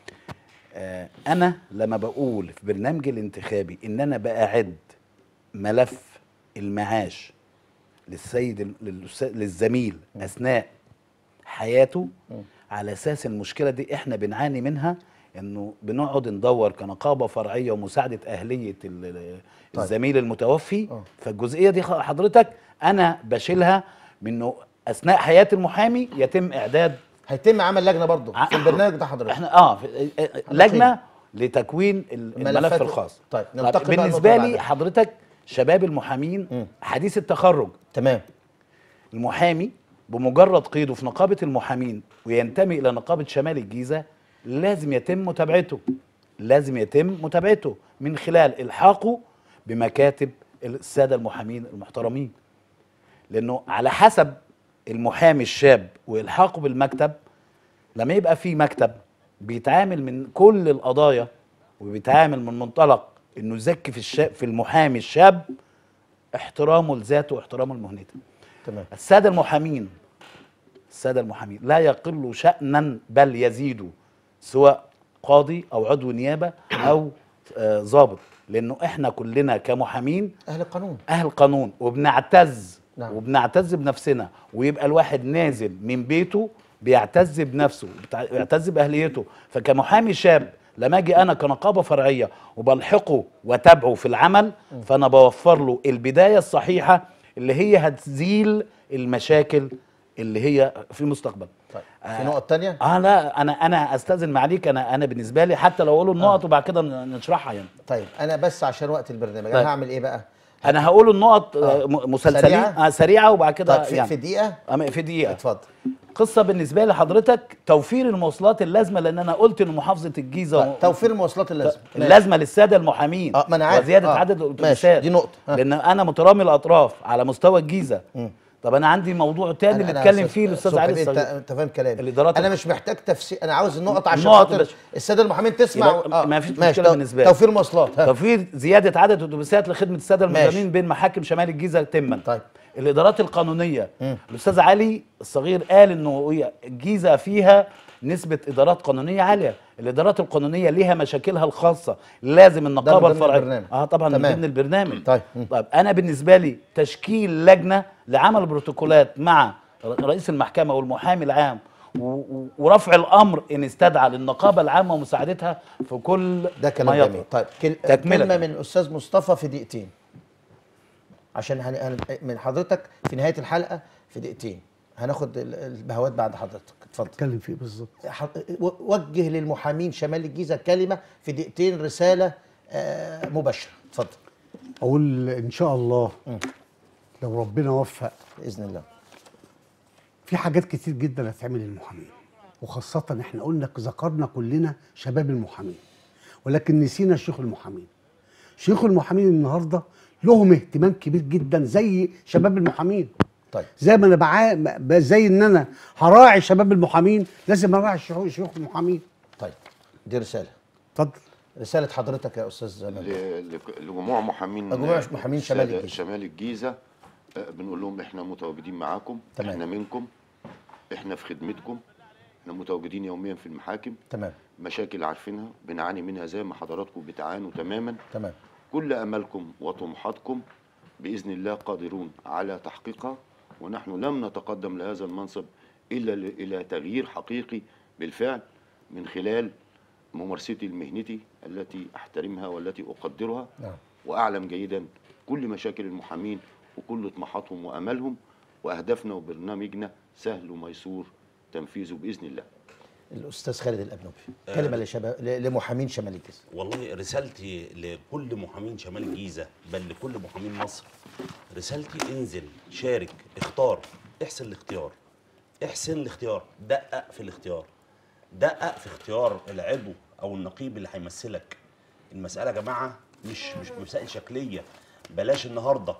انا لما بقول في برنامجي الانتخابي ان انا باعد ملف المعاش للزميل اثناء حياته، على اساس المشكله دي احنا بنعاني منها، انه بنقعد ندور كنقابه فرعيه ومساعده اهليه الزميل المتوفي. فالجزئيه دي حضرتك انا بشيلها منه اثناء حياه المحامي. يتم اعداد، هيتم عمل لجنه برضه في البرنامج ده حضرتك؟ احنا لجنه لتكوين الملف الخاص. طيب بالنسبه لي حضرتك شباب المحامين حديث التخرج، تمام، المحامي بمجرد قيده في نقابه المحامين وينتمي الى نقابه شمال الجيزه لازم يتم متابعته من خلال الحاقه بمكاتب الساده المحامين المحترمين، لانه على حسب المحامي الشاب والحاقه بالمكتب. لما يبقى في مكتب بيتعامل من كل القضايا وبيتعامل من منطلق انه يزكي في المحامي الشاب احترامه لذاته واحترامه لمهنته. تمام. الساده المحامين لا يقل شأنا بل يزيدوا، سواء قاضي او عضو نيابه او ضابط، لانه احنا كلنا كمحامين اهل قانون وبنعتز. نعم. وبنعتز بنفسنا، ويبقى الواحد نازل من بيته بيعتز بنفسه، بيعتز باهليته. فكمحامي شاب لما اجي انا كنقابه فرعيه وبلحقه واتابعه في العمل، فانا بوفر له البدايه الصحيحه اللي هي هتزيل المشاكل اللي هي في المستقبل. طيب في نقط تانية؟ لا انا استاذن معاليك، انا بالنسبه لي حتى لو اقولوا النقط وبعد كده نشرحها يعني. طيب انا بس عشان وقت البرنامج طيب. انا هعمل ايه بقى؟ انا هقول النقط مسلسلين سريعه وبعد كده طيب يعني في دقيقه؟ في دقيقه. اتفضل. قصه بالنسبه لي حضرتك توفير المواصلات اللازمه، لان انا قلت ان محافظه الجيزه توفير المواصلات اللازمه للساده المحامين ما انا عارف وزياده عدد الاتوبيسات. دي نقطه لان انا مترامي الاطراف على مستوى الجيزه. طب انا عندي موضوع تاني اللي اتكلم فيه الاستاذ علي الصغير. انت فاهم كلامي؟ انا مش محتاج تفسير، انا عاوز النقط عشان خاطر الساده المحامين تسمع. ما فيش مشكله بالنسبه لي. توفير مواصلات، توفير زياده عدد الاتوبيسات لخدمه الساده المدنيين بين محاكم شمال الجيزه تما. طيب الادارات القانونيه، الاستاذ علي الصغير قال انه الجيزه فيها نسبه ادارات قانونيه عاليه. الادارات القانونيه ليها مشاكلها الخاصه، لازم النقابه الفرعيه طبعا من ضمن البرنامج. طيب انا بالنسبه لي تشكيل لجنه لعمل بروتوكولات مع رئيس المحكمه والمحامي العام ورفع الامر ان استدعى للنقابه العامه ومساعدتها في كل ده كلام جميل. طيب كلمه من الاستاذ مصطفى في دقيقتين عشان من حضرتك في نهايه الحلقه في دقيقتين هناخد البهوات بعد حضرتك. اتفضل. اتكلم فيه بالظبط. وجه للمحامين شمال الجيزه كلمه في دقيقتين، رساله مباشره. اتفضل. اقول ان شاء الله لو ربنا وفق باذن الله في حاجات كتير جدا هتعمل للمحامين، وخاصه احنا قلنا ذكرنا كلنا شباب المحامين، ولكن نسينا شيوخ المحامين. شيوخ المحامين النهارده لهم اهتمام كبير جدا زي شباب المحامين. طيب زي ما انا زي ان انا هراعي شباب المحامين لازم اراعي شيوخ المحامين. طيب دي رساله. اتفضل. رساله حضرتك يا استاذ لجموع محامين شمال الجيزه بنقول لهم احنا متواجدين معاكم. تمام. احنا منكم، احنا في خدمتكم، احنا متواجدين يوميا في المحاكم. تمام. مشاكل عارفينها بنعاني منها زي ما حضراتكم بتعانوا تماما. تمام. كل امالكم وطموحاتكم باذن الله قادرون على تحقيقها، ونحن لم نتقدم لهذا المنصب الا الى تغيير حقيقي بالفعل من خلال ممارستي لمهنتي التي احترمها والتي اقدرها. نعم. واعلم جيدا كل مشاكل المحامين وكل طموحاتهم وامالهم، واهدافنا وبرنامجنا سهل وميسور تنفيذه باذن الله. الاستاذ خالد الابنوبي كلمه لمحامين شمال الجيزه. والله رسالتي لكل محامين شمال الجيزه بل لكل محامين مصر، رسالتي انزل شارك اختار، احسن الاختيار، احسن الاختيار، دقق في الاختيار، دقق في اختيار العضو او النقيب اللي هيمثلك. المساله يا جماعه مش مسائل شكليه. بلاش النهارده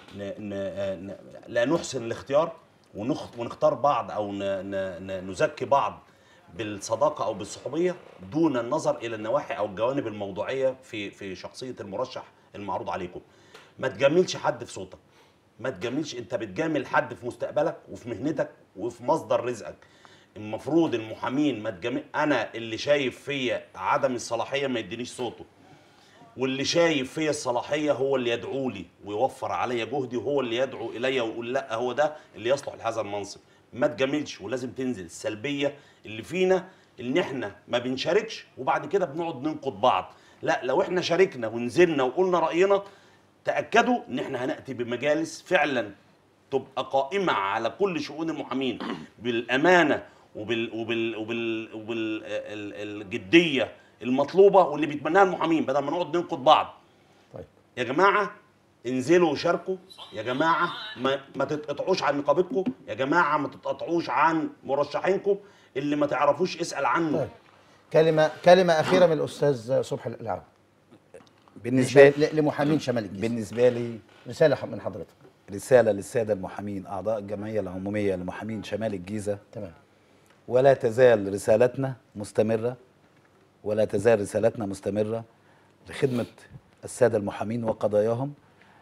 لا نحسن الاختيار ونختار بعض او نزكي بعض بالصداقه او بالصحوبيه دون النظر الى النواحي او الجوانب الموضوعيه في شخصيه المرشح المعروض عليكم. ما تجاملش حد في صوتك، ما تجاملش. انت بتجامل حد في مستقبلك وفي مهنتك وفي مصدر رزقك. المفروض المحامين ما تجامل. انا اللي شايف فيا عدم الصلاحيه ما يدينيش صوته، واللي شايف فيا الصلاحيه هو اللي يدعو لي ويوفر عليا جهدي، وهو اللي يدعو الي ويقول لا هو ده اللي يصلح لهذا المنصب. ما تجاملش، ولازم تنزل. السلبيه اللي فينا ان احنا ما بنشاركش وبعد كده بنقعد ننقد بعض. لا، لو احنا شاركنا ونزلنا وقلنا راينا تاكدوا ان احنا هناتي بمجالس فعلا تبقى قائمه على كل شؤون المحامين بالامانه وبالجديه المطلوبه واللي بيتمناها المحامين، بدل ما نقعد ننقد بعض. طيب يا جماعه انزلوا وشاركوا، يا جماعه ما تتقطعوش عن نقابتكم، يا جماعه ما تتقطعوش عن مرشحينكم، اللي ما تعرفوش اسال عنه. طيب كلمه اخيره من الاستاذ صبحي القلعاوي بالنسبه لمحامين شمال الجيزه. بالنسبه لي رساله من حضرتك. رساله للساده المحامين اعضاء الجمعيه العموميه لمحامين شمال الجيزه. تمام. ولا تزال رسالتنا مستمره، ولا تزال رسالتنا مستمره لخدمه الساده المحامين وقضاياهم.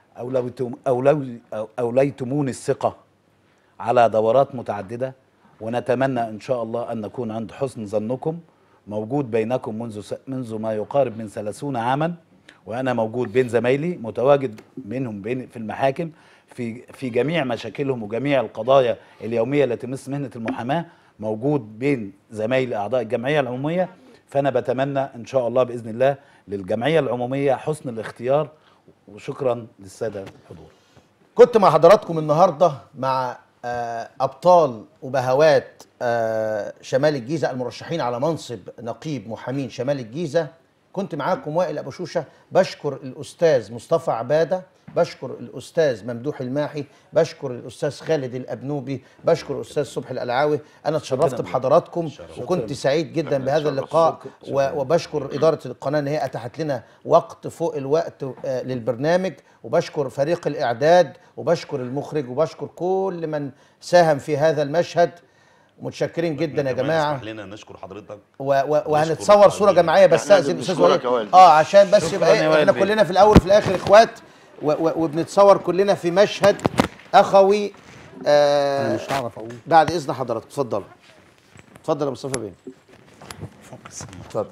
أوليتموني الثقة على دورات متعددة، ونتمنى إن شاء الله أن نكون عند حسن ظنكم. موجود بينكم منذ ما يقارب من 30 عاما، وأنا موجود بين زمايلي، متواجد منهم في المحاكم في جميع مشاكلهم وجميع القضايا اليومية التي تمس مهنة المحاماة، موجود بين زمايلي أعضاء الجمعية العمومية. فأنا بتمنى إن شاء الله بإذن الله للجمعية العمومية حسن الاختيار، وشكرا للساده الحضور. كنت مع حضراتكم النهارده مع ابطال وبهوات شمال الجيزه المرشحين على منصب نقيب محامين شمال الجيزه. كنت معاكم وائل ابو شوشه. بشكر الاستاذ مصطفى عباده، بشكر الاستاذ ممدوح الماحي، بشكر الاستاذ خالد الابنوبي، بشكر الاستاذ صبحي القلعاوي. انا اتشرفت بحضراتكم وكنت سعيد جدا بهذا اللقاء، وبشكر اداره القناه ان هي اتاحت لنا وقت فوق الوقت للبرنامج، وبشكر فريق الاعداد، وبشكر المخرج، وبشكر كل من ساهم في هذا المشهد. متشكرين جدا يا جماعه. اسمح لنا نشكر حضرتك وهنتصور صوره جماعيه، بس استاذن الاستاذ وليد عشان بس يبقى احنا كلنا في الاول وفي الاخر اخوات، وبنتصور كلنا في مشهد اخوي. انا مش هعرف اقول. بعد اذن حضرتك اتفضل. اتفضل يا مصطفى بيه. اتفضل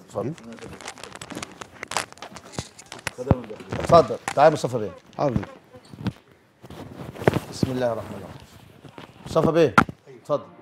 اتفضل. تعالى يا مصطفى بيه. حاضر. بسم الله الرحمن الرحيم. مصطفى بيه اتفضل.